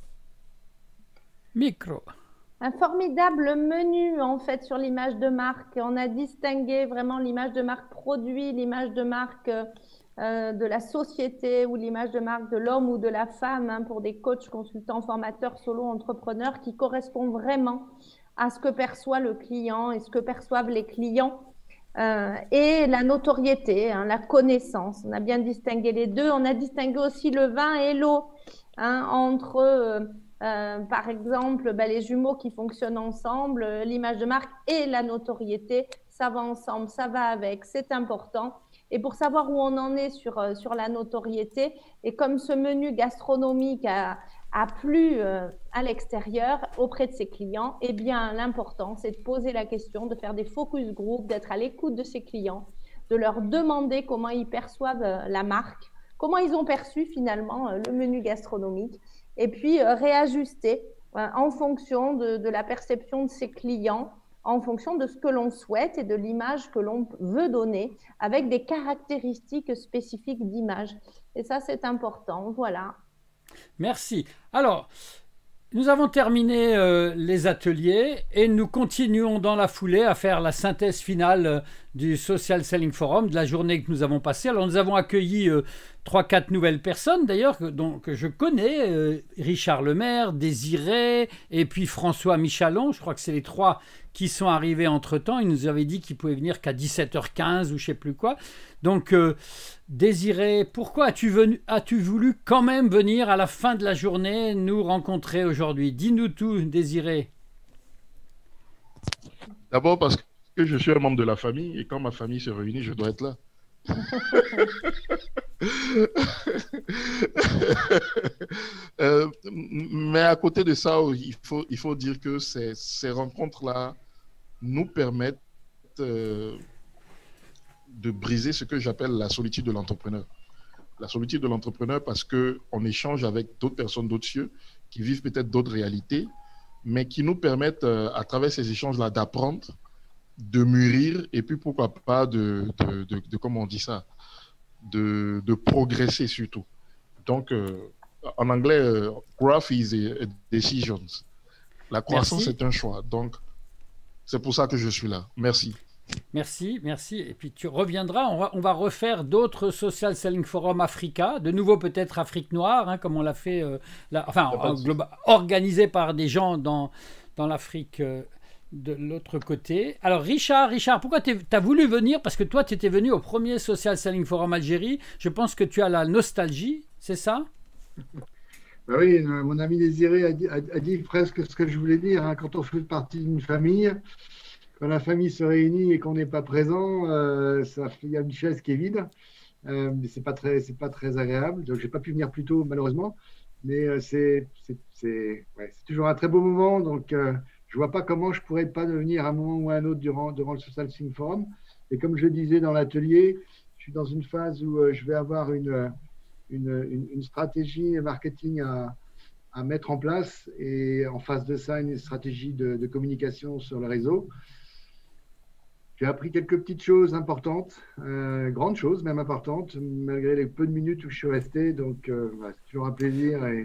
Micro. Un formidable menu, en fait, sur l'image de marque. On a distingué vraiment l'image de marque produit, l'image de marque euh, de la société ou l'image de marque de l'homme ou de la femme, hein, pour des coachs, consultants, formateurs, solo, entrepreneurs, qui correspond vraiment à ce que perçoit le client et ce que perçoivent les clients. Euh, et la notoriété, hein, la connaissance. On a bien distingué les deux. On a distingué aussi le vin et l'eau, hein, entre, euh, euh, par exemple, ben, les jumeaux qui fonctionnent ensemble, euh, l'image de marque et la notoriété, ça va ensemble, ça va avec, c'est important. Et pour savoir où on en est sur, euh, sur la notoriété, et comme ce menu gastronomique a, a plu euh, à l'extérieur auprès de ses clients, eh bien, l'important, c'est de poser la question, de faire des focus group, d'être à l'écoute de ses clients, de leur demander comment ils perçoivent euh, la marque, comment ils ont perçu finalement euh, le menu gastronomique, et puis euh, réajuster euh, en fonction de, de la perception de ses clients, en fonction de ce que l'on souhaite et de l'image que l'on veut donner, avec des caractéristiques spécifiques d'image. Et ça, c'est important. Voilà. Merci. Alors, nous avons terminé euh, les ateliers et nous continuons dans la foulée à faire la synthèse finale euh, du Social Selling Forum, de la journée que nous avons passée. Alors, nous avons accueilli euh, trois, quatre nouvelles personnes, d'ailleurs, que, donc, que je connais. Euh, Richard Lemaire, Désiré, et puis François Michalon. Je crois que c'est les trois qui sont arrivés entre-temps. Il nous avait dit qu'il pouvait venir qu'à dix-sept heures quinze ou je ne sais plus quoi. Donc, euh, Désiré, pourquoi as-tu venu, as-tu voulu quand même venir à la fin de la journée nous rencontrer aujourd'hui? Dis-nous tout, Désiré. D'abord parce que je suis un membre de la famille et quand ma famille se réunit, je dois être là. euh, mais à côté de ça, il faut, il faut dire que ces, ces rencontres-là nous permettent euh, de briser ce que j'appelle la solitude de l'entrepreneur. La solitude de l'entrepreneur parce qu'on échange avec d'autres personnes d'autres cieux qui vivent peut-être d'autres réalités, mais qui nous permettent, euh, à travers ces échanges-là, d'apprendre, de mûrir et puis pourquoi pas de, de, de, de comment on dit ça, de, de progresser surtout. Donc, euh, en anglais, euh, growth is a, a decision. La croissance est un choix. Donc, c'est pour ça que je suis là. Merci. Merci, merci. Et puis tu reviendras, on va, on va refaire d'autres Social Selling Forum Africa, de nouveau peut-être Afrique noire, hein, comme on l'a fait, euh, là, enfin, en, global, organisé par des gens dans, dans l'Afrique euh, de l'autre côté. Alors Richard, Richard, pourquoi tu as voulu venir? Parce que toi, tu étais venu au premier Social Selling Forum Algérie. Je pense que tu as la nostalgie, c'est ça? Ben oui, mon ami Désiré a dit, a, a dit presque ce que je voulais dire. Hein. Quand on fait partie d'une famille, quand la famille se réunit et qu'on n'est pas présent, euh, ça, il y a une chaise qui est vide. Euh, mais c'est pas très, c'est pas très agréable. Donc j'ai pas pu venir plus tôt malheureusement. Mais euh, c'est, c'est, c'est, ouais, c'est toujours un très beau moment. Donc euh, je vois pas comment je pourrais pas venir à un moment ou à un autre durant, durant le Social Selling Forum. Et comme je le disais dans l'atelier, je suis dans une phase où euh, je vais avoir une, une, une, une stratégie marketing à, à mettre en place et en face de ça, une stratégie de, de communication sur le réseau. J'ai appris quelques petites choses importantes, euh, grandes choses même importantes, malgré les peu de minutes où je suis resté. Donc, euh, ouais, c'est toujours un plaisir. Et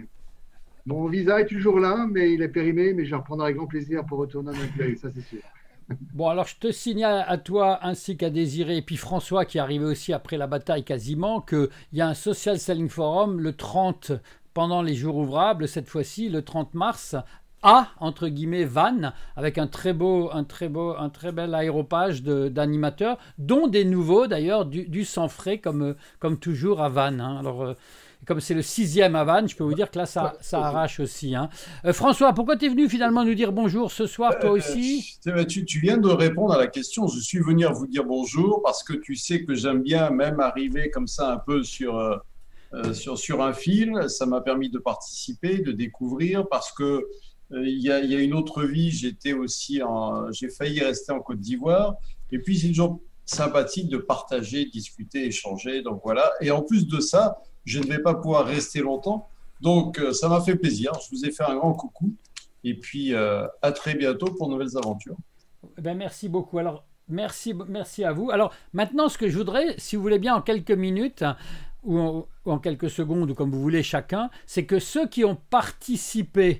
mon visa est toujours là, mais il est périmé, mais je reprendrai avec grand plaisir pour retourner en Algérie, ça c'est sûr. Bon, alors je te signale à toi ainsi qu'à Désiré et puis François qui est arrivé aussi après la bataille quasiment qu'il y a un Social Selling Forum le trente, pendant les jours ouvrables, cette fois-ci le trente mars, à, entre guillemets, Vannes, avec un très beau, un très beau, un très bel aéropage d'animateurs, dont des nouveaux d'ailleurs, du, du sang frais comme, comme toujours à Vannes. Hein. Alors, euh, comme c'est le sixième à Vannes, je peux vous dire que là, ça, ça arrache aussi. Hein. Euh, François, pourquoi tu es venu finalement nous dire bonjour ce soir, toi aussi? euh, tu, tu viens de répondre à la question. Je suis venu vous dire bonjour parce que tu sais que j'aime bien même arriver comme ça un peu sur, euh, sur, sur un fil. Ça m'a permis de participer, de découvrir parce que il y, a, il y a une autre vie, j'étais aussi en, j'ai failli rester en Côte d'Ivoire. Et puis, c'est toujours sympathique de partager, discuter, échanger. Donc voilà. Et en plus de ça, je ne vais pas pouvoir rester longtemps. Donc, ça m'a fait plaisir. Je vous ai fait un grand coucou. Et puis, euh, à très bientôt pour de nouvelles aventures. Ben, merci beaucoup. Alors, merci, merci à vous. Alors, maintenant, ce que je voudrais, si vous voulez bien, en quelques minutes, ou en, ou en quelques secondes, ou comme vous voulez chacun, c'est que ceux qui ont participé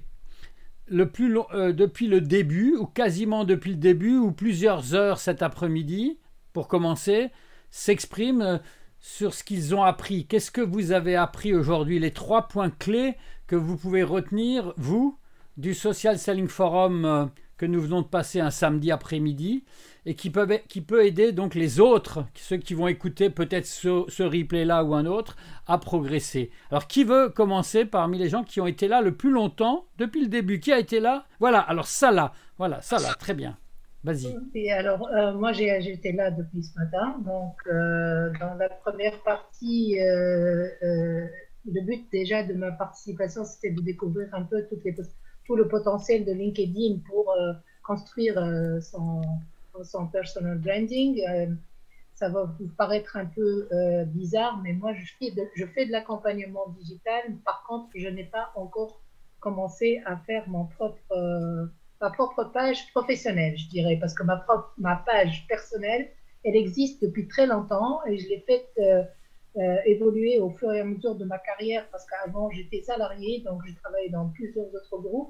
le plus long, euh, depuis le début, ou quasiment depuis le début, ou plusieurs heures cet après-midi, pour commencer, s'expriment euh, sur ce qu'ils ont appris. Qu'est-ce que vous avez appris aujourd'hui? Les trois points clés que vous pouvez retenir, vous, du Social Selling Forum euh, que nous venons de passer un samedi après-midi, et qui, peuvent, qui peut aider donc les autres, ceux qui vont écouter peut-être ce, ce replay-là ou un autre, à progresser. Alors, qui veut commencer parmi les gens qui ont été là le plus longtemps, depuis le début? Qui a été là? Voilà, alors ça là, voilà, ça là, très bien. Vas-y. Et alors, euh, moi, j'ai été là depuis ce matin. Donc, euh, dans la première partie, euh, euh, le but déjà de ma participation, c'était de découvrir un peu toutes les, tout le potentiel de LinkedIn pour euh, construire euh, son... son personal branding. Euh, ça va vous paraître un peu euh, bizarre, mais moi, je fais de, je fais de l'accompagnement digital. Par contre, je n'ai pas encore commencé à faire mon propre, euh, ma propre page professionnelle, je dirais, parce que ma, propre, ma page personnelle, elle existe depuis très longtemps et je l'ai faite euh, euh, évoluer au fur et à mesure de ma carrière parce qu'avant, j'étais salariée, donc je travaillais dans plusieurs autres groupes.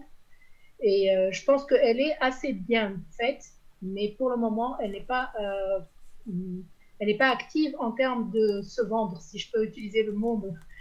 Et euh, je pense qu'elle est assez bien faite, mais pour le moment, elle n'est pas, euh, elle n'est pas active en termes de se vendre, si je peux utiliser le mot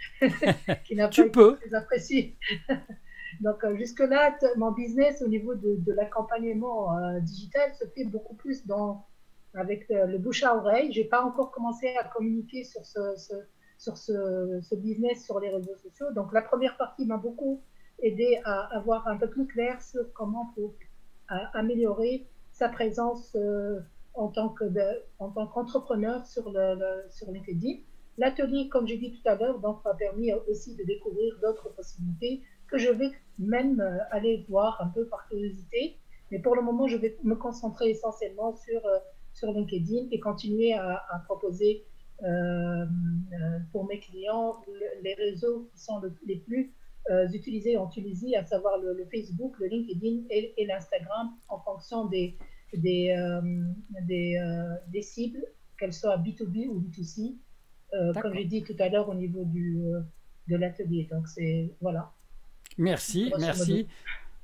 qui n'a pas été très apprécié. Donc, euh, jusque-là, mon business au niveau de, de l'accompagnement euh, digital se fait beaucoup plus dans, avec euh, le bouche à oreille. Je n'ai pas encore commencé à communiquer sur, ce, ce, sur ce, ce business sur les réseaux sociaux. Donc, la première partie m'a beaucoup aidé à avoir un peu plus clair sur comment pour à améliorer sa présence euh, en tant que de, en tant qu'entrepreneur sur le, le sur LinkedIn. L'atelier, comme j'ai dit tout à l'heure, donc m'a permis aussi de découvrir d'autres possibilités que je vais même euh, aller voir un peu par curiosité. Mais pour le moment, je vais me concentrer essentiellement sur euh, sur LinkedIn et continuer à, à proposer euh, euh, pour mes clients le, les réseaux qui sont le, les plus euh, utilisés en Tunisie, à savoir le, le Facebook, le LinkedIn et, et l'Instagram en fonction des des, euh, des, euh, des cibles, qu'elles soient B deux B ou B deux C, euh, comme j'ai dit tout à l'heure au niveau du, euh, de l'atelier. Donc, c'est voilà. Merci, merci.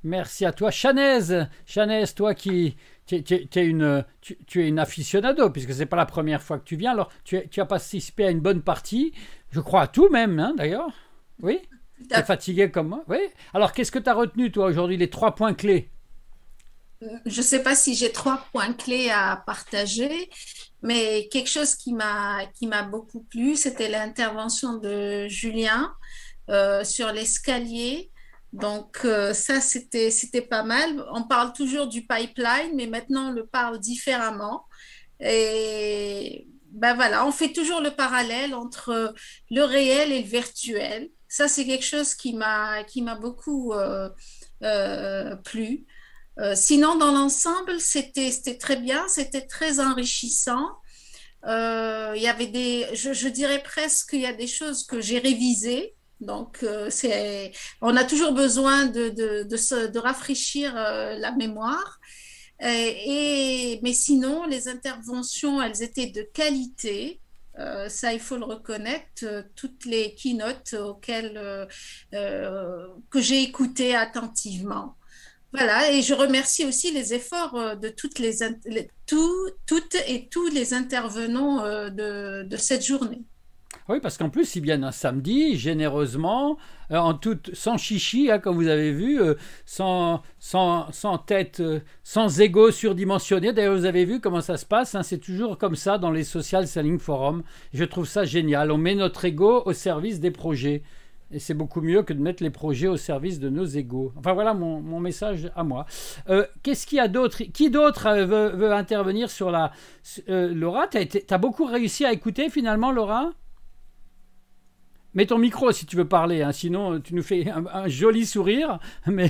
Merci à toi. Chanaise, Chanaise, toi qui tu, tu, tu es une, tu, tu es une aficionado, puisque ce n'est pas la première fois que tu viens. Alors, tu, tu as participé à une bonne partie, je crois à tout même, hein, d'ailleurs. Oui. Tu es fatigué comme moi. Oui. Alors, qu'est-ce que tu as retenu, toi, aujourd'hui, les trois points clés? Je ne sais pas si j'ai trois points clés à partager, mais quelque chose qui m'a qui m'a beaucoup plu, c'était l'intervention de Julien euh, sur l'escalier. Donc euh, ça, c'était c'était pas mal. On parle toujours du pipeline, mais maintenant on le parle différemment. Et ben voilà, on fait toujours le parallèle entre le réel et le virtuel. Ça, c'est quelque chose qui m'a qui m'a beaucoup euh, euh, plu. Euh, sinon, dans l'ensemble, c'était c'était très bien, c'était très enrichissant. Euh, il y avait des, je, je dirais presque qu'il y a des choses que j'ai révisées. Donc, euh, c'est, on a toujours besoin de, de, de, se, de rafraîchir euh, la mémoire. Et, et, mais sinon, les interventions, elles étaient de qualité. Euh, ça, il faut le reconnaître. Toutes les keynotes auxquelles euh, euh, que j'ai écoutées attentivement. Voilà, et je remercie aussi les efforts de toutes, les, les, tout, toutes et tous les intervenants de, de cette journée. Oui, parce qu'en plus, ils viennent un samedi, généreusement, euh, en toute, sans chichi, hein, comme vous avez vu, euh, sans, sans, sans tête, euh, sans ego surdimensionné. D'ailleurs, vous avez vu comment ça se passe, hein, c'est toujours comme ça dans les Social Selling Forums. Je trouve ça génial. On met notre ego au service des projets. Et c'est beaucoup mieux que de mettre les projets au service de nos égos. Enfin, voilà mon, mon message à moi. Euh, qu'est-ce qu'il y a d'autre? Qui d'autre veut, veut intervenir sur la... Euh, Laura, tu as, as beaucoup réussi à écouter finalement, Laura? Mets ton micro si tu veux parler, hein, sinon tu nous fais un, un joli sourire. Mais...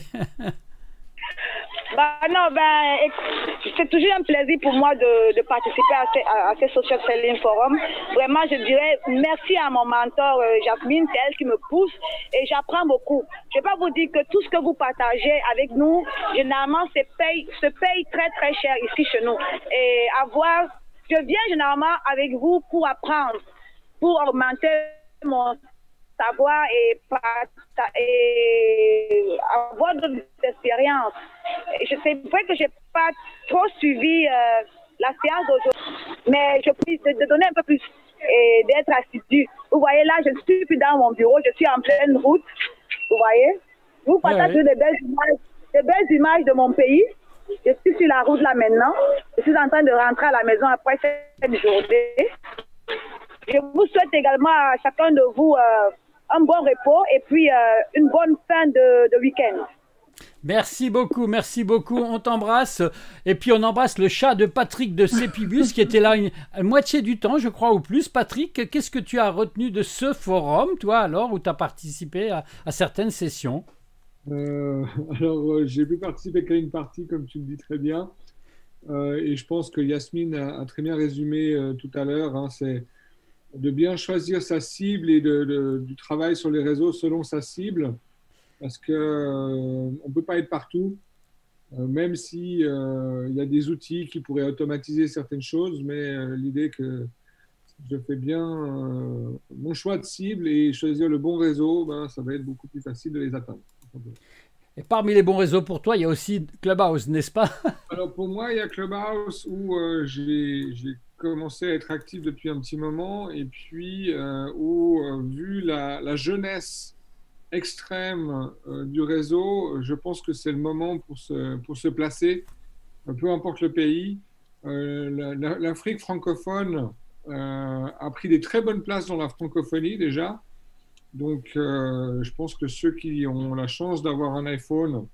Bah non, ben, c'est toujours un plaisir pour moi de, de participer à ces, à, à ces Social Selling Forums. Vraiment, je dirais merci à mon mentor euh, Jasmine, c'est elle qui me pousse et j'apprends beaucoup. Je ne vais pas vous dire que tout ce que vous partagez avec nous, généralement, se paye, se paye très très cher ici chez nous. Et avoir, je viens généralement avec vous pour apprendre, pour augmenter mon savoir et, et avoir de l'expérience. C'est vrai que je n'ai pas trop suivi euh, la séance d'aujourd'hui, mais je prie de, de donner un peu plus et d'être assidu. Vous voyez là, je ne suis plus dans mon bureau, je suis en pleine route. Vous voyez, vous partagez ouais, ouais. des belles images, des belles images de mon pays. Je suis sur la route là maintenant. Je suis en train de rentrer à la maison après cette journée. Je vous souhaite également à chacun de vous euh, un bon repos et puis euh, une bonne fin de, de week-end. Merci beaucoup, merci beaucoup, on t'embrasse. Et puis on embrasse le chat de Patrick de Cépibus qui était là une, une moitié du temps, je crois, ou plus. Patrick, qu'est-ce que tu as retenu de ce forum, toi, alors, où tu as participé à, à certaines sessions? euh, Alors, euh, j'ai pu participer qu'à une partie, comme tu le dis très bien. Euh, et je pense que Yasmine a, a très bien résumé euh, tout à l'heure. Hein, c'est de bien choisir sa cible et de, de, du travail sur les réseaux selon sa cible, parce qu'on euh, ne peut pas être partout, euh, même si euh, y a des outils qui pourraient automatiser certaines choses, mais euh, l'idée que je fais bien euh, mon choix de cible et choisir le bon réseau, ben, ça va être beaucoup plus facile de les atteindre. Et parmi les bons réseaux pour toi, il y a aussi Clubhouse, n'est-ce pas? Alors pour moi, il y a Clubhouse où euh, j'ai commencé à être actif depuis un petit moment et puis euh, où, euh, vu la, la jeunesse extrême euh, du réseau, je pense que c'est le moment pour se, pour se placer, euh, peu importe le pays. Euh, L'Afrique francophone euh, a pris des très bonnes places dans la francophonie déjà. Donc, euh, je pense que ceux qui ont la chance d'avoir un iPhone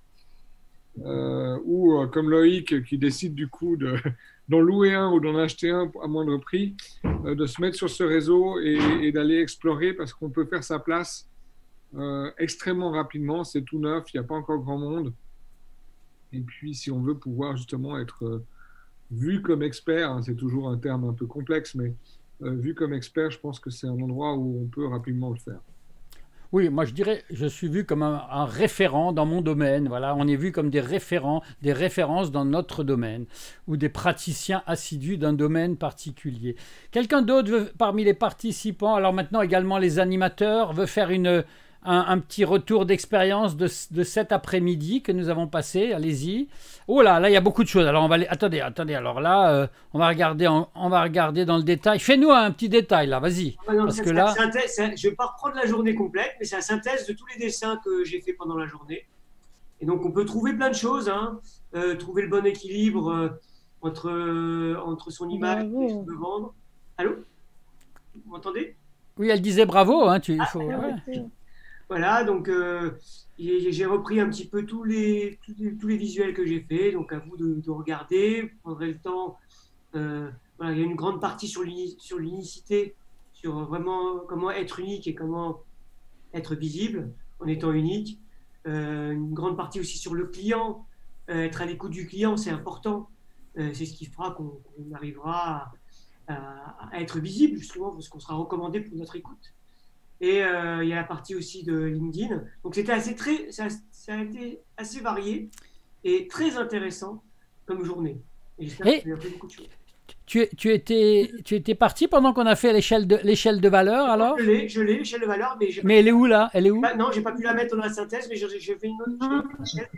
euh, ou euh, comme Loïc qui décide du coup d'en louer un ou d'en acheter un à moindre prix, euh, de se mettre sur ce réseau et, et d'aller explorer parce qu'on peut faire sa place euh, extrêmement rapidement. C'est tout neuf, il n'y a pas encore grand monde. Et puis, si on veut pouvoir justement être euh, vu comme expert, hein, c'est toujours un terme un peu complexe, mais euh, vu comme expert, je pense que c'est un endroit où on peut rapidement le faire. Oui, moi je dirais, je suis vu comme un, un référent dans mon domaine. Voilà, on est vu comme des référents, des références dans notre domaine, ou des praticiens assidus d'un domaine particulier. Quelqu'un d'autre parmi les participants, alors maintenant également les animateurs, veut faire une, un, un petit retour d'expérience de, de cet après-midi que nous avons passé. Allez-y. Oh là, là, il y a beaucoup de choses. Alors, on va aller... Attendez, attendez. Alors là, euh, on, va regarder en... on va regarder dans le détail. Fais-nous un petit détail, là. Vas-y. Ah non, Parce que là... synthèse, je ne vais pas reprendre la journée complète, mais c'est la synthèse de tous les dessins que j'ai fait pendant la journée. Et donc, on peut trouver plein de choses. Hein. Euh, trouver le bon équilibre euh, entre, euh, entre son image et ce qu'on veut vendre. Allô? Vous m'entendez? Oui, elle disait bravo. Hein, tu... ah, faut... ouais. Voilà, donc euh, j'ai repris un petit peu tous les, tous les, tous les visuels que j'ai faits. Donc, à vous de, de regarder. Vous prendrez le temps. Euh, voilà, il y a une grande partie sur l'unicité, sur vraiment comment être unique et comment être visible en étant unique. Euh, une grande partie aussi sur le client, euh, être à l'écoute du client, c'est important. Euh, c'est ce qui fera qu'on qu'on arrivera à, à, à être visible, justement, parce qu'on sera recommandé pour notre écoute. Et euh, il y a la partie aussi de LinkedIn. Donc c'était assez très, ça, ça a été assez varié et très intéressant comme journée. Et j'espère que j'ai appris beaucoup de choses. Tu, tu, étais, tu étais parti pendant qu'on a fait l'échelle de, l'échelle de valeur, alors? Je l'ai, je l'ai, l'échelle de valeur. Mais, mais elle est où, là? Elle est où? Bah, non, j'ai pas pu la mettre dans la synthèse, mais j'ai fait une autre échelle.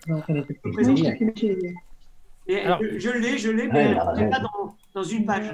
Et alors, je, je l'ai, je l'ai, mais elle n'est pas dans, dans une page.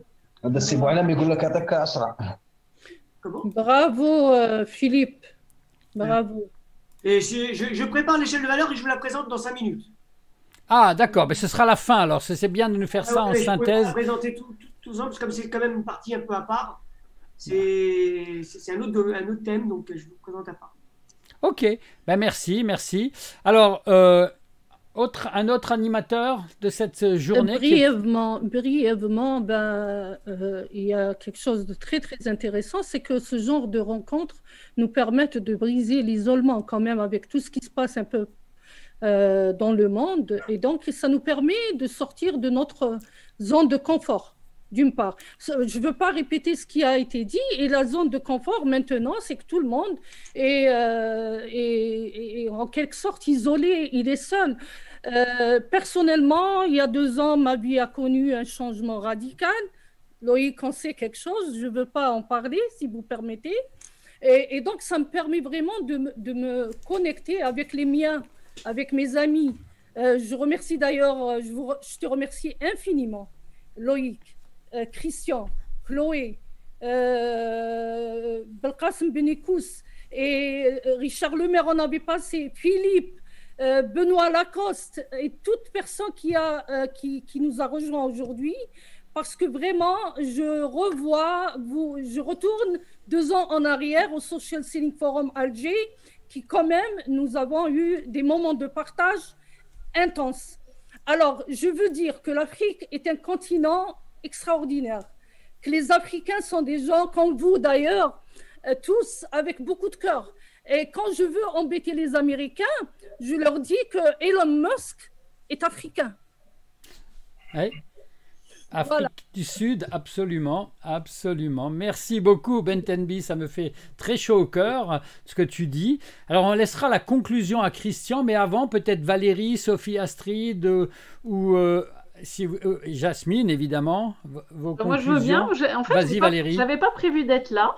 Comment? Bravo, euh, Philippe. Bravo. Et je, je, je prépare l'échelle de valeur et je vous la présente dans cinq minutes. Ah, d'accord, mais ce sera la fin alors. C'est bien de nous faire ça ah, en je synthèse. Je vais présenter tout, tout, tout ça, parce que comme c'est quand même une partie un peu à part, c'est un autre, un autre thème, donc je vous présente à part. Ok, ben merci, merci. Alors, euh, autre, un autre animateur de cette journée euh, Brièvement, qui... brièvement ben, euh, il y a quelque chose de très, très intéressant, c'est que ce genre de rencontres nous permettent de briser l'isolement quand même avec tout ce qui se passe un peu Euh, dans le monde, et donc ça nous permet de sortir de notre zone de confort, d'une part. Je ne veux pas répéter ce qui a été dit, et la zone de confort maintenant, c'est que tout le monde est, euh, est, est en quelque sorte isolé, il est seul. Euh, personnellement, il y a deux ans, ma vie a connu un changement radical. Loïc en sait quelque chose, je ne veux pas en parler, si vous permettez. Et, et donc, ça me permet vraiment de, de me connecter avec les miens, avec mes amis. Euh, je remercie d'ailleurs, je, je te remercie infiniment, Loïc, euh, Christian, Chloé, euh, Belkacem Benekous et Richard Lemaire en avait passé, Philippe, euh, Benoît Lacoste et toute personne qui, a, euh, qui, qui nous a rejoints aujourd'hui, parce que vraiment, je revois, vous, je retourne deux ans en arrière au Social Selling Forum Alger, qui quand même, nous avons eu des moments de partage intenses. Alors, je veux dire que l'Afrique est un continent extraordinaire, que les Africains sont des gens comme vous d'ailleurs, euh, tous avec beaucoup de cœur. Et quand je veux embêter les Américains, je leur dis que Elon Musk est africain. Oui. Afrique Voilà. du Sud, absolument, absolument. Merci beaucoup, Bentenbi, ça me fait très chaud au cœur ce que tu dis. Alors, on laissera la conclusion à Christian, mais avant, peut-être Valérie, Sophie, Astrid euh, ou euh, si, euh, Jasmine, évidemment. Vos Moi, je veux bien. En fait, vas-y, Valérie. Je n'avais pas prévu d'être là.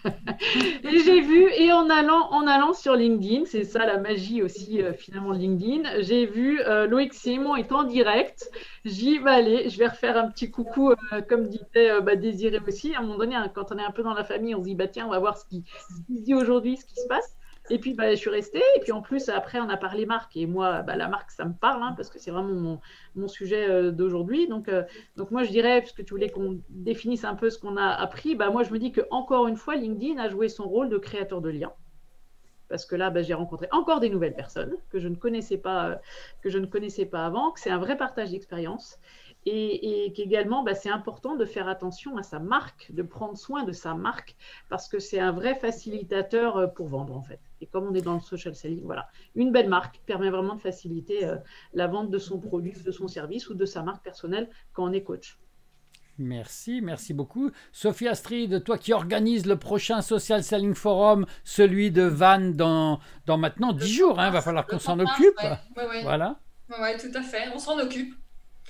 Et j'ai vu, et en allant, en allant sur LinkedIn, c'est ça la magie aussi, euh, finalement, de LinkedIn, j'ai vu euh, Loïc Simon est en direct. J'y vais aller, je vais refaire un petit coucou, euh, comme disait euh, bah, Désiré aussi. À un moment donné, hein, quand on est un peu dans la famille, on se dit, bah, tiens, on va voir ce qui, ce qui se dit aujourd'hui, ce qui se passe. Et puis, bah, je suis restée. Et puis, en plus, après, on a parlé marque. Et moi, bah, la marque, ça me parle, hein, parce que c'est vraiment mon, mon sujet euh, d'aujourd'hui. Donc, euh, donc, moi, je dirais, puisque tu voulais qu'on définisse un peu ce qu'on a appris, bah, moi, je me dis qu'encore une fois, LinkedIn a joué son rôle de créateur de liens. Parce que là, bah, j'ai rencontré encore des nouvelles personnes que je ne connaissais pas, euh, que je ne connaissais pas avant, que c'est un vrai partage d'expérience. Et, et qu'également, bah, c'est important de faire attention à sa marque, de prendre soin de sa marque, parce que c'est un vrai facilitateur pour vendre, en fait. Et comme on est dans le social selling, voilà. Une belle marque permet vraiment de faciliter euh, la vente de son produit, de son service ou de sa marque personnelle quand on est coach. Merci, merci beaucoup. Sophie Astrid, toi qui organises le prochain Social Selling Forum, celui de Vannes dans, dans maintenant dix jours, il hein, va falloir qu'on s'en occupe. Ouais, ouais, ouais. Voilà. Oui, ouais, tout à fait, on s'en occupe.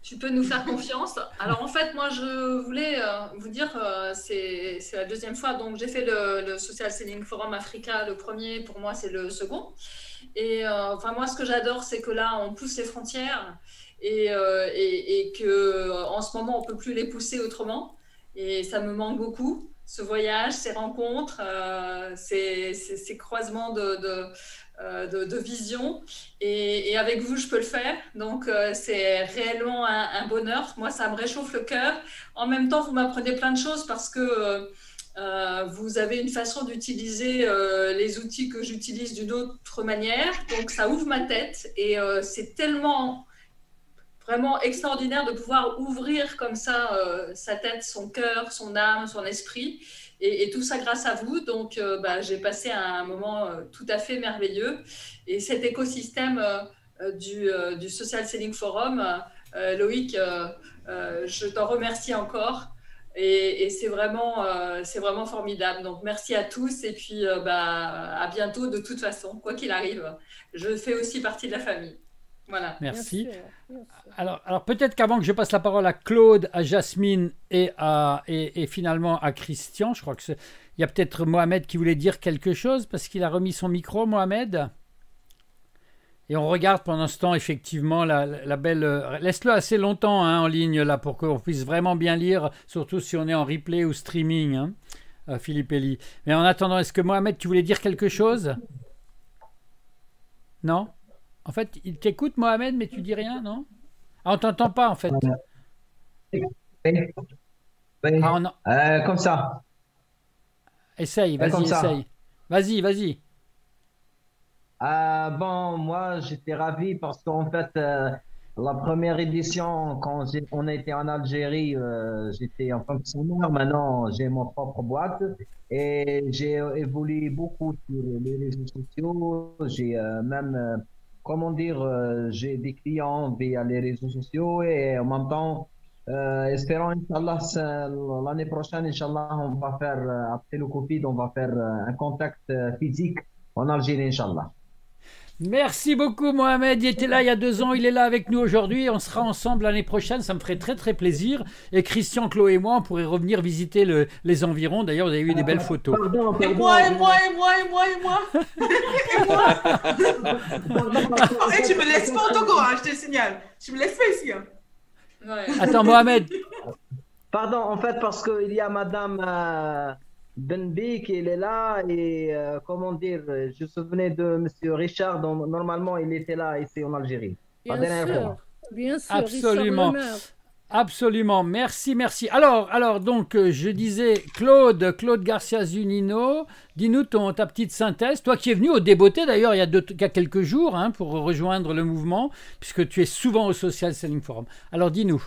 tu peux nous faire confiance. Alors en fait, moi je voulais euh, vous dire, euh, c'est la deuxième fois, donc j'ai fait le, le Social Selling Forum Africa, le premier, pour moi c'est le second. Et euh, enfin moi ce que j'adore, c'est que là on pousse les frontières et, euh, et, et qu'en ce moment on ne peut plus les pousser autrement. Et ça me manque beaucoup, ce voyage, ces rencontres, euh, ces, ces, ces croisements de... de De, de vision et, et avec vous je peux le faire, donc euh, c'est réellement un, un bonheur. Moi ça me réchauffe le cœur. En même temps vous m'apprenez plein de choses parce que euh, vous avez une façon d'utiliser euh, les outils que j'utilise d'une autre manière, donc ça ouvre ma tête et euh, c'est tellement vraiment extraordinaire de pouvoir ouvrir comme ça euh, sa tête, son cœur, son âme, son esprit. Et, et tout ça grâce à vous. Donc, euh, bah, j'ai passé un moment euh, tout à fait merveilleux. Et cet écosystème euh, du, euh, du Social Selling Forum, euh, Loïc, euh, euh, je t'en remercie encore. Et, et c'est vraiment, euh, c'est vraiment formidable. Donc, merci à tous. Et puis, euh, bah, à bientôt de toute façon, quoi qu'il arrive. Je fais aussi partie de la famille. Voilà. Merci. Bien sûr, bien sûr. Alors, alors peut-être qu'avant que je passe la parole à Claude, à Jasmine et, à, et, et finalement à Christian, je crois qu'il y a peut-être Mohamed qui voulait dire quelque chose parce qu'il a remis son micro, Mohamed. Et on regarde pendant ce temps effectivement la, la, la belle... Laisse-le assez longtemps hein, en ligne là pour qu'on puisse vraiment bien lire, surtout si on est en replay ou streaming, hein, euh, Philippe Elie. Mais en attendant, est-ce que Mohamed, tu voulais dire quelque chose? Non? En fait, il t'écoute, Mohamed, mais tu dis rien, non? Ah, on t'entend pas, en fait. Oui. Oui. Ah, on a... euh, comme ça. Essaye, vas-y, essaye. Vas-y, vas-y. Euh, bon, moi, j'étais ravi parce qu'en fait, euh, la première édition, quand on était en Algérie, euh, j'étais en fonctionnaire. Maintenant, j'ai mon propre boîte et j'ai évolué beaucoup sur les réseaux sociaux. J'ai euh, même... Euh, comment dire, euh, j'ai des clients via les réseaux sociaux et en même temps, euh, espérons, Inch'Allah, l'année prochaine, Inch'Allah, on va faire, euh, après le Covid, on va faire euh, un contact euh, physique en Algérie, Inch'Allah. Merci beaucoup Mohamed, il était là il y a deux ans, il est là avec nous aujourd'hui, on sera ensemble l'année prochaine, ça me ferait très très plaisir. Et Christian, Chloé et moi, on pourrait revenir visiter le, les environs, d'ailleurs vous avez eu des belles photos. Pardon, pardon. Et moi, et moi, et moi, et moi, et moi, et moi. Et tu me laisses pas au Togo, hein, je te signale, tu me laisses pas ici. Hein. Ouais. Attends Mohamed. Pardon, en fait parce qu'il y a madame... Euh... Benbi qui est là et euh, comment dire, je me souvenais de monsieur Richard, dont normalement il était là ici en Algérie. Bien sûr, bien sûr. Absolument. Absolument, merci, merci. Alors, alors donc, je disais, Claude, Claude Garcia Zunino, dis-nous ton, ta petite synthèse. Toi qui es venu au Débeauté d'ailleurs il y a, deux, il y a quelques jours hein, pour rejoindre le mouvement, puisque tu es souvent au Social Selling Forum. Alors dis-nous.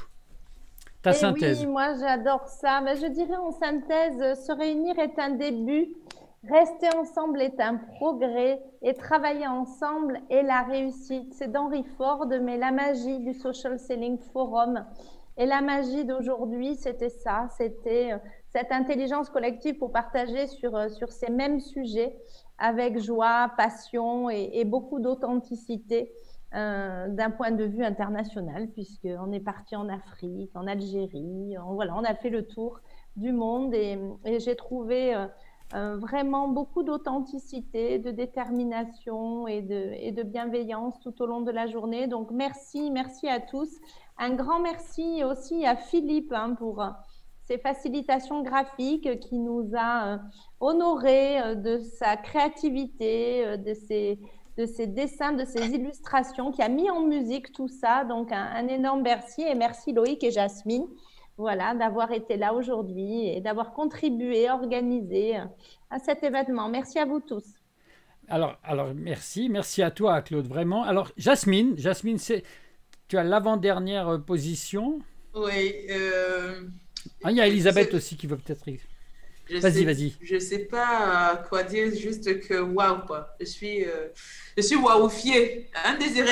Ta synthèse. Oui, moi j'adore ça. Mais je dirais en synthèse, se réunir est un début, rester ensemble est un progrès et travailler ensemble est la réussite. C'est d'Henry Ford, mais la magie du Social Selling Forum et la magie d'aujourd'hui, c'était ça, c'était cette intelligence collective pour partager sur, sur ces mêmes sujets avec joie, passion et, et beaucoup d'authenticité. Euh, d'un point de vue international, puisqu'on est parti en Afrique, en Algérie, on, voilà, on a fait le tour du monde et, et j'ai trouvé euh, euh, vraiment beaucoup d'authenticité, de détermination et de, et de bienveillance tout au long de la journée. Donc merci, merci à tous. Un grand merci aussi à Philippe hein, pour euh, ses facilitations graphiques qui nous a euh, honorés euh, de sa créativité, euh, de ses... de ses dessins, de ses illustrations, qui a mis en musique tout ça. Donc, un, un énorme merci. Et merci Loïc et Jasmine voilà, d'avoir été là aujourd'hui et d'avoir contribué, organisé à cet événement. Merci à vous tous. Alors, alors merci. Merci à toi, Claude, vraiment. Alors, Jasmine, Jasmine c'est, tu as l'avant-dernière position. Oui. Euh... Ah, il y a Elisabeth aussi qui veut peut-être... Vas-y, vas-y. Je ne sais pas quoi dire, juste que waouh, quoi. Je suis, euh, je suis waoufiée, hein, Désiré.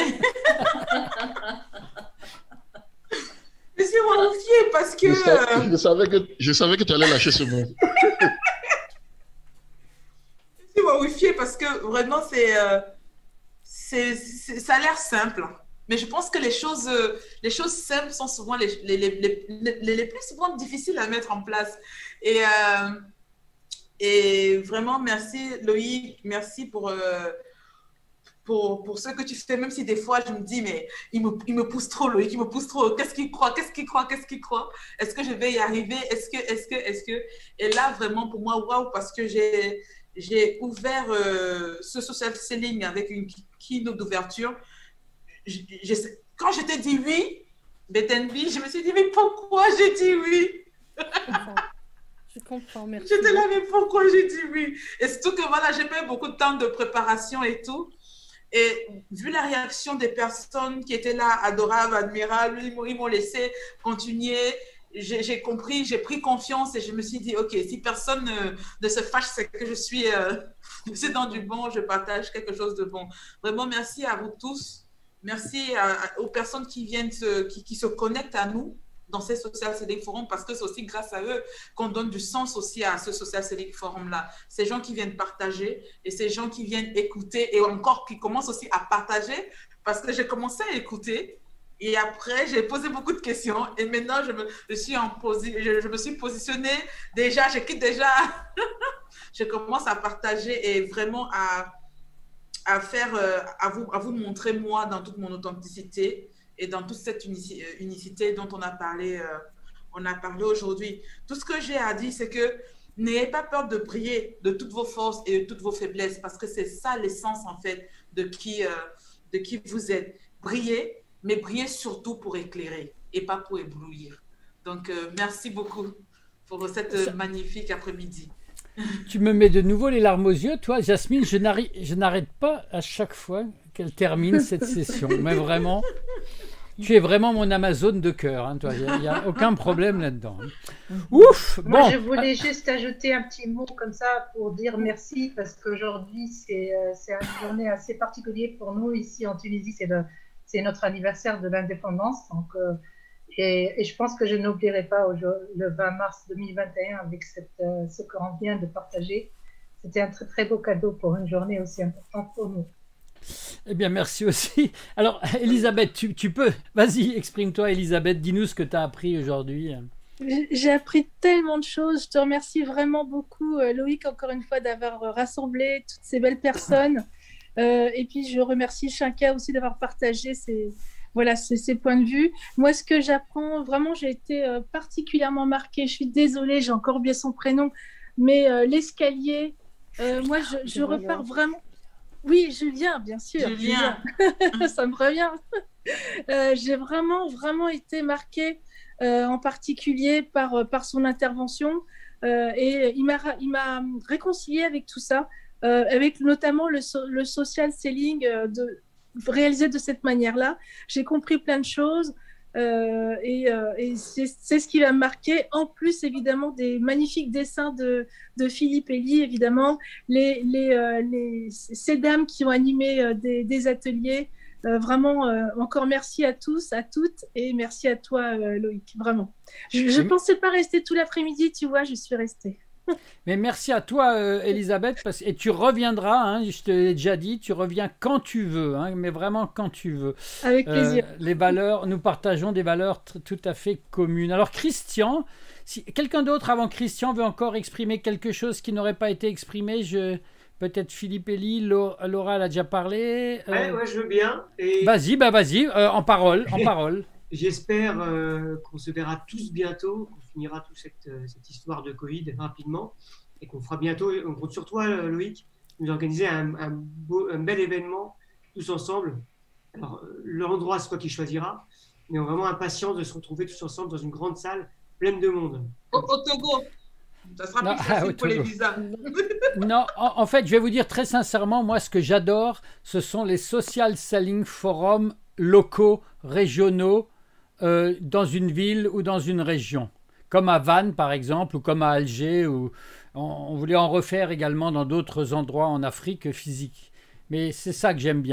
Je suis waoufiée parce que. Je savais, je savais que je savais que tu allais lâcher ce mot. Je suis waoufiée parce que vraiment, c'est, euh, c'est, c'est, ça a l'air simple. Mais je pense que les choses, euh, les choses simples sont souvent les, les, les, les, les, les plus souvent difficiles à mettre en place. Et, euh, et vraiment, merci Loïc, merci pour, euh, pour, pour ce que tu fais, même si des fois je me dis, mais il me, il me pousse trop Loïc, il me pousse trop, qu'est-ce qu'il croit, qu'est-ce qu'il croit, qu'est-ce qu'il croit, est-ce que je vais y arriver, est-ce que, est-ce que, est-ce que, et là vraiment pour moi, waouh, parce que j'ai, j'ai ouvert euh, ce social selling avec une keynote d'ouverture. Je, je, quand je t'ai dit oui, B T N B, je me suis dit, mais pourquoi j'ai dit oui? Je comprends, merci. J'étais là, mais pourquoi j'ai dit oui? Et surtout que voilà, j'ai pas eu beaucoup de temps de préparation et tout. Et vu la réaction des personnes qui étaient là, adorables, admirables, ils m'ont laissé continuer. J'ai compris, j'ai pris confiance et je me suis dit, OK, si personne ne, ne se fâche, c'est que je suis, euh, je suis dans du bon, je partage quelque chose de bon. Vraiment, merci à vous tous. Merci à, à, aux personnes qui viennent, se, qui, qui se connectent à nous dans ces Social Selling Forum, parce que c'est aussi grâce à eux qu'on donne du sens aussi à ce Social Selling Forum-là. Ces gens qui viennent partager et ces gens qui viennent écouter et encore qui commencent aussi à partager, parce que j'ai commencé à écouter et après j'ai posé beaucoup de questions et maintenant je me, je suis, en posi je, je me suis positionnée déjà, je quitte déjà, je commence à partager et vraiment à à faire, euh, à, vous, à vous montrer moi dans toute mon authenticité et dans toute cette unici unicité dont on a parlé, euh, on a parlé aujourd'hui. Tout ce que j'ai à dire, c'est que n'ayez pas peur de briller de toutes vos forces et de toutes vos faiblesses, parce que c'est ça l'essence en fait de qui, euh, de qui vous êtes. Brillez, mais brillez surtout pour éclairer et pas pour éblouir. Donc, euh, merci beaucoup pour cette euh, magnifique après-midi. Tu me mets de nouveau les larmes aux yeux, toi, Jasmine. Je n'arrête pas à chaque fois qu'elle termine cette session. Mais vraiment, tu es vraiment mon Amazone de cœur, hein, toi. Il n'y a, a aucun problème là-dedans. Ouf. Moi, bon. je voulais juste ajouter un petit mot comme ça pour dire merci, parce qu'aujourd'hui, c'est euh, une journée assez particulière pour nous ici en Tunisie. C'est notre anniversaire de l'indépendance. Donc, euh, Et, et je pense que je n'oublierai pas le vingt mars deux mille vingt et un avec cette, euh, ce qu'on vient de partager. C'était un très très beau cadeau pour une journée aussi importante pour nous. Eh bien, merci aussi. Alors, Elisabeth, tu, tu peux... Vas-y, exprime-toi, Elisabeth. Dis-nous ce que tu as appris aujourd'hui. J'ai appris tellement de choses. Je te remercie vraiment beaucoup, Loïc, encore une fois, d'avoir rassemblé toutes ces belles personnes. Euh, et puis, je remercie Shinka aussi d'avoir partagé ces... Voilà, c'est ses points de vue. Moi, ce que j'apprends, vraiment, j'ai été euh, particulièrement marquée. Je suis désolée, j'ai encore oublié son prénom, mais euh, l'escalier, euh, moi, je, je repars vraiment. Oui, Julien, bien sûr. Julien. Julien. Ça me revient. Euh, j'ai vraiment, vraiment été marquée, euh, en particulier par, par son intervention. Euh, et il m'a réconciliée avec tout ça, euh, avec notamment le, so le social selling euh, de. réalisé de cette manière-là. J'ai compris plein de choses euh, et, euh, et c'est ce qui va me marquer. En plus, évidemment, des magnifiques dessins de, de Philippe Elie, évidemment, les, les, euh, les, ces dames qui ont animé euh, des, des ateliers. Euh, vraiment, euh, encore merci à tous, à toutes, et merci à toi, euh, Loïc, vraiment. Je ne pensais pas rester tout l'après-midi, tu vois, je suis restée. Mais merci à toi, euh, Elisabeth, parce, et tu reviendras, hein, je te l'ai déjà dit, tu reviens quand tu veux, hein, mais vraiment quand tu veux. Avec plaisir. Euh, les valeurs, nous partageons des valeurs tout à fait communes. Alors Christian, si quelqu'un d'autre avant Christian veut encore exprimer quelque chose qui n'aurait pas été exprimé, je... peut-être Philippe Elie, Laura, elle a déjà parlé. Euh... Ouais, ouais, je veux bien. Et... Vas-y, bah vas-y, euh, en parole, en parole. J'espère euh, qu'on se verra tous bientôt, qu'on finira toute cette, cette histoire de Covid rapidement et qu'on fera bientôt, on compte sur toi, Loïc, nous organiser un, un, beau, un bel événement tous ensemble. Alors, l'endroit, c'est toi qui choisiras, mais on est vraiment impatients de se retrouver tous ensemble dans une grande salle pleine de monde. Au, au Togo, ça sera non, plus facile ah, pour les visas. Non, en, en fait, je vais vous dire très sincèrement, moi, ce que j'adore, ce sont les social selling forums locaux, régionaux, Euh, dans une ville ou dans une région, comme à Vannes par exemple, ou comme à Alger, ou on, on voulait en refaire également dans d'autres endroits en Afrique physique. Mais c'est ça que j'aime bien.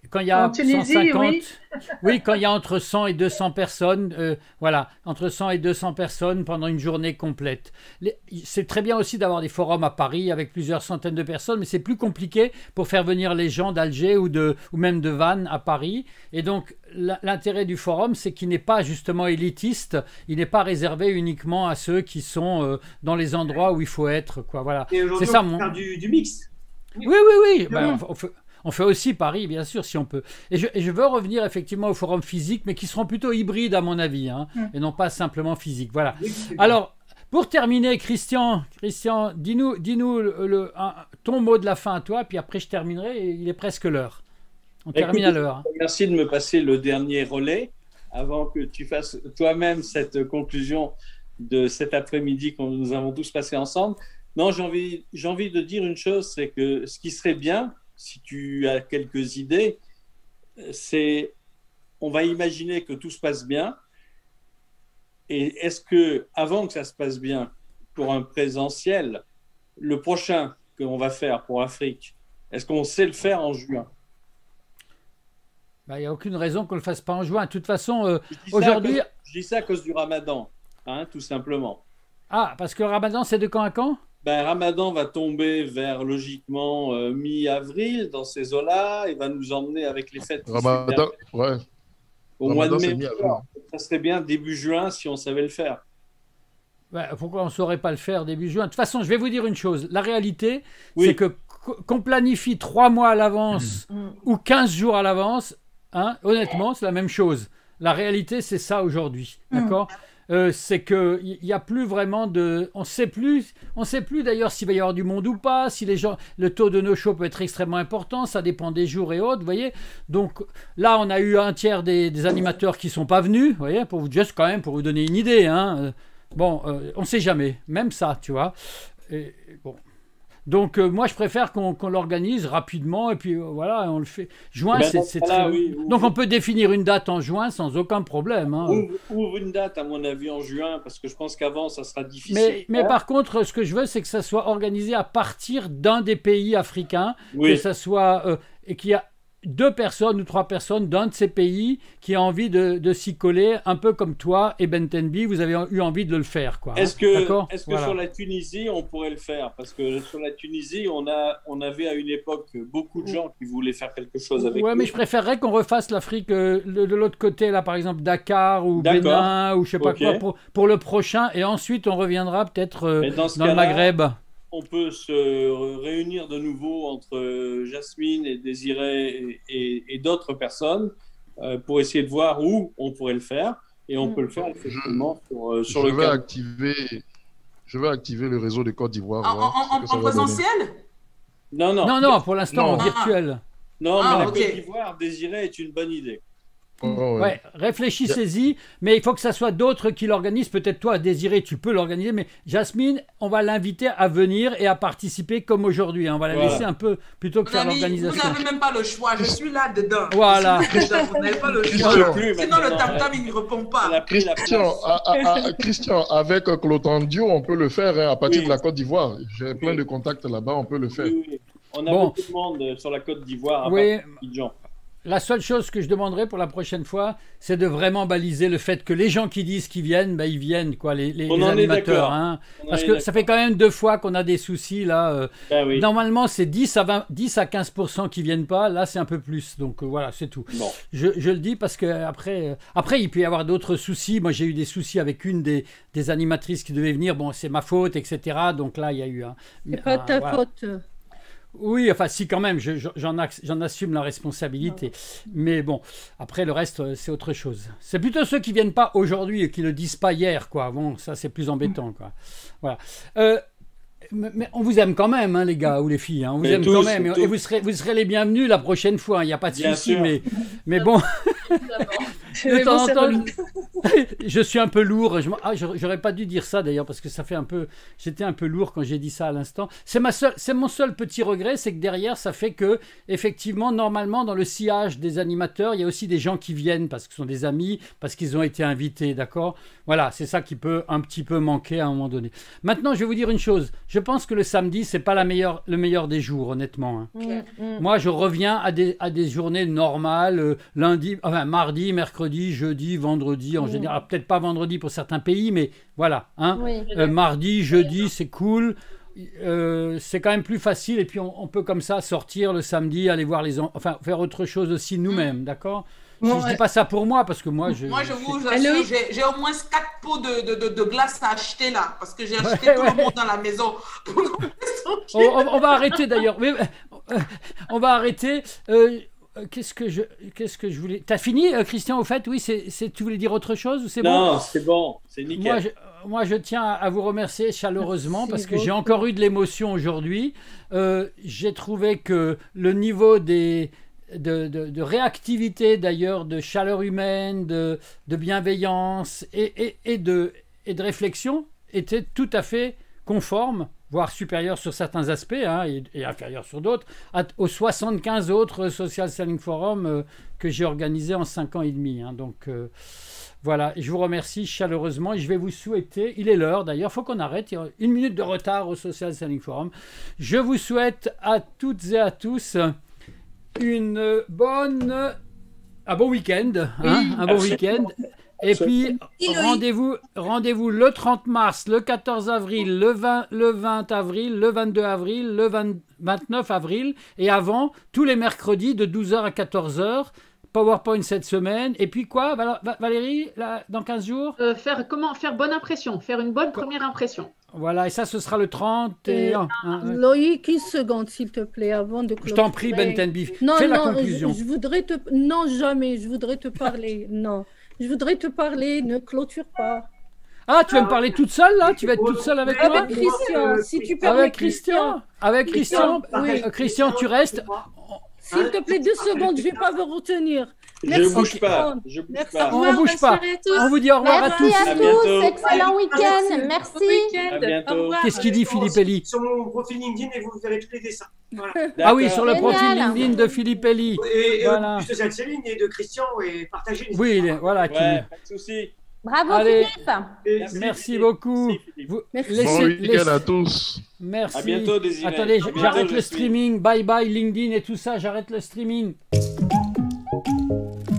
quand il y a En Tunisie, cent cinquante, oui. oui, quand il y a entre cent et deux cents personnes, euh, voilà, entre cent et deux cents personnes pendant une journée complète. Les- C'est très bien aussi d'avoir des forums à Paris avec plusieurs centaines de personnes, mais c'est plus compliqué pour faire venir les gens d'Alger ou, de, ou même de Vannes à Paris. Et donc, la- l'intérêt du forum, c'est qu'il n'est pas justement élitiste, il n'est pas réservé uniquement à ceux qui sont euh, dans les endroits où il faut être, quoi. Voilà. Et C'est aujourd'hui, ça on peut mon. faire du, du mix. Oui, oui, oui. Bien. Ben, on, on fait, on fait aussi Paris, bien sûr, si on peut. Et je, et je veux revenir effectivement au forum physique, mais qui seront plutôt hybrides, à mon avis, hein, Mm. et non pas simplement physiques. Voilà. Oui, c'est bien. Alors, pour terminer, Christian, Christian, dis-nous, dis-nous le, le- un- ton mot de la fin à toi, puis après je terminerai. Et il est presque l'heure. On termine à Écoute, l'heure. hein. Merci de me passer le dernier relais avant que tu fasses toi-même cette conclusion de cet après-midi que nous avons tous passé ensemble. Non, j'ai envie, j'ai envie de dire une chose, c'est que ce qui serait bien, si tu as quelques idées, c'est on va imaginer que tout se passe bien. Et est-ce que, avant que ça se passe bien, pour un présentiel, le prochain qu'on va faire pour l'Afrique, est-ce qu'on sait le faire en juin? Ben, il n'y a aucune raison qu'on ne le fasse pas en juin. De toute façon, euh, Je dis ça à aujourd'hui. cause- Je dis ça à cause du ramadan, hein, tout simplement. Ah, parce que Ramadan, c'est de quand à quand? Ben, Ramadan va tomber vers logiquement euh, mi-avril dans ces eaux-là. Il va nous emmener avec les fêtes. qui Ramadan, se ouais. Au mois de Ramadan, c'est mai. mi-avril. Ça serait bien début juin si on savait le faire. Ouais, pourquoi on ne saurait pas le faire début juin? De toute façon, je vais vous dire une chose. La réalité, Oui. c'est que qu'on planifie trois mois à l'avance ou quinze jours à l'avance, hein, honnêtement, c'est la même chose. La réalité, c'est ça aujourd'hui. D'accord? Euh, c'est que il n'y a plus vraiment de, on sait plus, on sait plus d'ailleurs s'il va y avoir du monde ou pas, si les gens, le taux de no-show peut être extrêmement important, ça dépend des jours et autres, vous voyez. Donc là, on a eu un tiers des, des animateurs qui sont pas venus, vous voyez, pour vous juste quand même pour vous donner une idée, hein. Euh, Bon, euh, on sait jamais, même ça, tu vois. Et, bon. Donc euh, moi, je préfère qu'on qu'on l'organise rapidement et puis euh, voilà, on le fait. Juin, Eh ben, c'est dans ce c'est cas-là, très. oui. Donc on peut définir une date en juin sans aucun problème. hein. Ouvre, ouvre une date, à mon avis, en juin, parce que je pense qu'avant, ça sera difficile. Mais, mais Hein? par contre, ce que je veux, c'est que ça soit organisé à partir d'un des pays africains, Oui. que ça soit euh, et qu'il y a deux personnes ou trois personnes d'un de ces pays qui a envie de, de s'y coller, un peu comme toi et Ben Tenby, vous avez eu envie de le faire, quoi. Est-ce hein. que, D'accord est-ce que Voilà. sur la Tunisie, on pourrait le faire? Parce que sur la Tunisie, on, a, on avait à une époque beaucoup de gens qui voulaient faire quelque chose avec Ouais, nous. mais je préférerais qu'on refasse l'Afrique euh, le- de l'autre côté, là, par exemple Dakar ou D'accord. Bénin ou je sais pas Ok. quoi, pour, pour le prochain, et ensuite on reviendra peut-être euh, Mais dans ce dans le cas-là, Maghreb. on peut se réunir de nouveau entre euh, Jasmine et Désiré et, et- et d'autres personnes euh, pour essayer de voir où on pourrait le faire. Et on peut le faire effectivement sur, euh, sur je le vais cadre. activer, je vais activer le réseau de Côte d'Ivoire. En, voir en- ce que ça en va donner. présentiel? Non, non. Non, non, pour l'instant, en Non. virtuel. Non, Ah, mais la ok. Côte d'Ivoire, Désiré est une bonne idée. Oh, ouais. Ouais, réfléchissez-y, mais il faut que ça soit d'autres qui l'organisent. Peut-être toi, Désiré, tu peux l'organiser, mais Jasmine, on va l'inviter à venir et à participer comme aujourd'hui. hein. On va la Voilà. laisser un peu plutôt que Mon faire ami, vous l'organisation. n'avez même pas le choix. Je suis là dedans. Voilà. Je suis là dedans. Vous n'avez pas le Christian. choix. Plus Sinon, le maintenant, tam-tam, elle- il ne répond Elle a pas. pris la Christian, place. à- à- à- Christian, avec Clotandio, on peut le faire hein, à partir Oui. de la Côte d'Ivoire. J'ai plein de contacts là-bas, on peut le faire. Oui, oui. On a Bon. beaucoup de monde sur la Côte d'Ivoire, à Oui. part de gens. La seule chose que je demanderais pour la prochaine fois, c'est de vraiment baliser le fait que les gens qui disent qu'ils viennent, ben ils viennent, quoi, les, les- On les en est animateurs. d'accord. hein. On en Parce est que ça fait quand même deux fois qu'on a des soucis là. euh, Ben oui. Normalement, c'est dix à vingt, dix à quinze pour cent qui viennent pas. Là, c'est un peu plus. Donc euh, voilà, c'est tout. Bon. Je, je le dis parce que après, euh, après, il peut y avoir d'autres soucis. Moi, j'ai eu des soucis avec une des, des animatrices qui devait venir. Bon, c'est ma faute, et cetera. Donc là, il y a eu un. C'est pas un- ta voilà. faute. Oui, enfin, si, quand même, je- je- j'en ac- j'en assume la responsabilité. Mais bon, après, le reste, euh, c'est autre chose. C'est plutôt ceux qui viennent pas aujourd'hui et qui le disent pas hier, quoi. Bon, ça, c'est plus embêtant, quoi. Voilà. Euh, mais, mais on vous aime quand même, hein, les gars ou les filles. hein. On vous Mais aime tous, quand même. Et, tous. et vous serez, vous serez les bienvenus la prochaine fois. Il n'y a pas de Bien souci. sûr. Mais, mais bon, de temps en temps, Je suis un peu lourd. Je, ah, j'aurais pas dû dire ça d'ailleurs parce que ça fait un peu. J'étais un peu lourd quand j'ai dit ça à l'instant. C'est ma seule, c'est mon seul petit regret, c'est que derrière, ça fait que effectivement, normalement, dans le sillage des animateurs, il y a aussi des gens qui viennent parce que ce sont des amis, parce qu'ils ont été invités, d'accord. Voilà, c'est ça qui peut un petit peu manquer à un moment donné. Maintenant, je vais vous dire une chose. Je pense que le samedi, c'est pas la meilleure, le meilleur des jours, honnêtement. Hein. Mmh, mmh. Moi, je reviens à des, à des journées normales, euh, lundi, enfin mardi, mercredi, jeudi, vendredi, en Mmh. général, peut-être pas vendredi pour certains pays, mais voilà. Hein. Oui. Euh, mardi, jeudi, c'est cool. Euh, c'est quand même plus facile et puis on, on peut comme ça sortir le samedi, aller voir les enfants, enfin faire autre chose aussi nous-mêmes, d'accord. Je ne dis pas ça pour moi parce que moi je. Moi, je vous je- assure, j'ai j'ai au moins quatre pots de, de, de, de glace à acheter là, parce que j'ai acheté Ouais, tout ouais. le monde dans la maison. Pour qu'on puisse on, tranquille. on- on va arrêter d'ailleurs. Mais, euh, on va arrêter. Euh, euh, Qu'est-ce que je, qu'est-ce que je voulais. T'as fini, euh, Christian, au fait? Oui, c'est, c'est, tu voulais dire autre chose ou c'est bon? Non, c'est bon, c'est nickel. Moi je, moi, je tiens à vous remercier chaleureusement Merci parce que j'ai beaucoup. encore eu de l'émotion aujourd'hui. Euh, j'ai trouvé que le niveau des, de, de- de réactivité, d'ailleurs, de chaleur humaine, de, de bienveillance et, et- et de, et de réflexion était tout à fait conforme, voire supérieur sur certains aspects hein, et, et inférieur sur d'autres, à- aux soixante-quinze autres Social Selling Forum euh, que j'ai organisés en cinq ans et demi. hein. donc euh, voilà, je vous remercie chaleureusement et je vais vous souhaiter, il est l'heure d'ailleurs, il faut qu'on arrête, il y a une minute de retard au Social Selling Forum. Je vous souhaite à toutes et à tous une bonne, un bon week-end, hein, Oui, un bon absolument. week-end. Et puis, Absolument. rendez-vous, rendez-vous le trente mars, le quatorze avril, le vingt, le vingt avril, le vingt-deux avril, le vingt, vingt-neuf avril, et avant, tous les mercredis de douze heures à quatorze heures. PowerPoint cette semaine. Et puis quoi, Val- Va- Valérie, là, dans quinze jours Euh, faire, comment faire bonne impression, faire une bonne première impression. Voilà, et ça, ce sera le trente et un. hein, ouais. Loïc, une seconde, s'il te plaît, avant de Je t'en prie, clôturer. Bentenbif. Non, Fais la non, conclusion. Je, je voudrais te... Non, jamais, je voudrais te parler. Non, je voudrais te parler, ne clôture pas. Ah, tu vas me parler toute seule, là? Tu vas être toute seule avec moi? Avec Christian, si tu permets, Avec Christian Avec Christian Oui. Euh, Christian, tu restes. S'il te plaît, deux secondes, je ne vais pas vous retenir. Je Merci. bouge pas, je bouge Merci. pas. On ne bouge pas. On vous dit au revoir à Merci tous. à À tous, bientôt. excellent week-end, merci. À bientôt. Qu'est-ce qu'il dit, Philippe Elie? Sur mon profil LinkedIn et vous verrez tous les dessins. Voilà. Ah oui, sur le Génial. profil LinkedIn de Philippe Elie. Et, et Voilà. euh, du social selling et de Christian et partagez les Oui, il est- voilà. qui- Ouais, pas de souci. Bravo Allez. Philippe. Merci beaucoup. Vous- Merci. laissez- Bon week-end laissez- à tous. Merci. À bientôt, Désiré. Attendez, À bientôt, j'arrête je le suis. streaming. Bye bye LinkedIn et tout ça. J'arrête le streaming.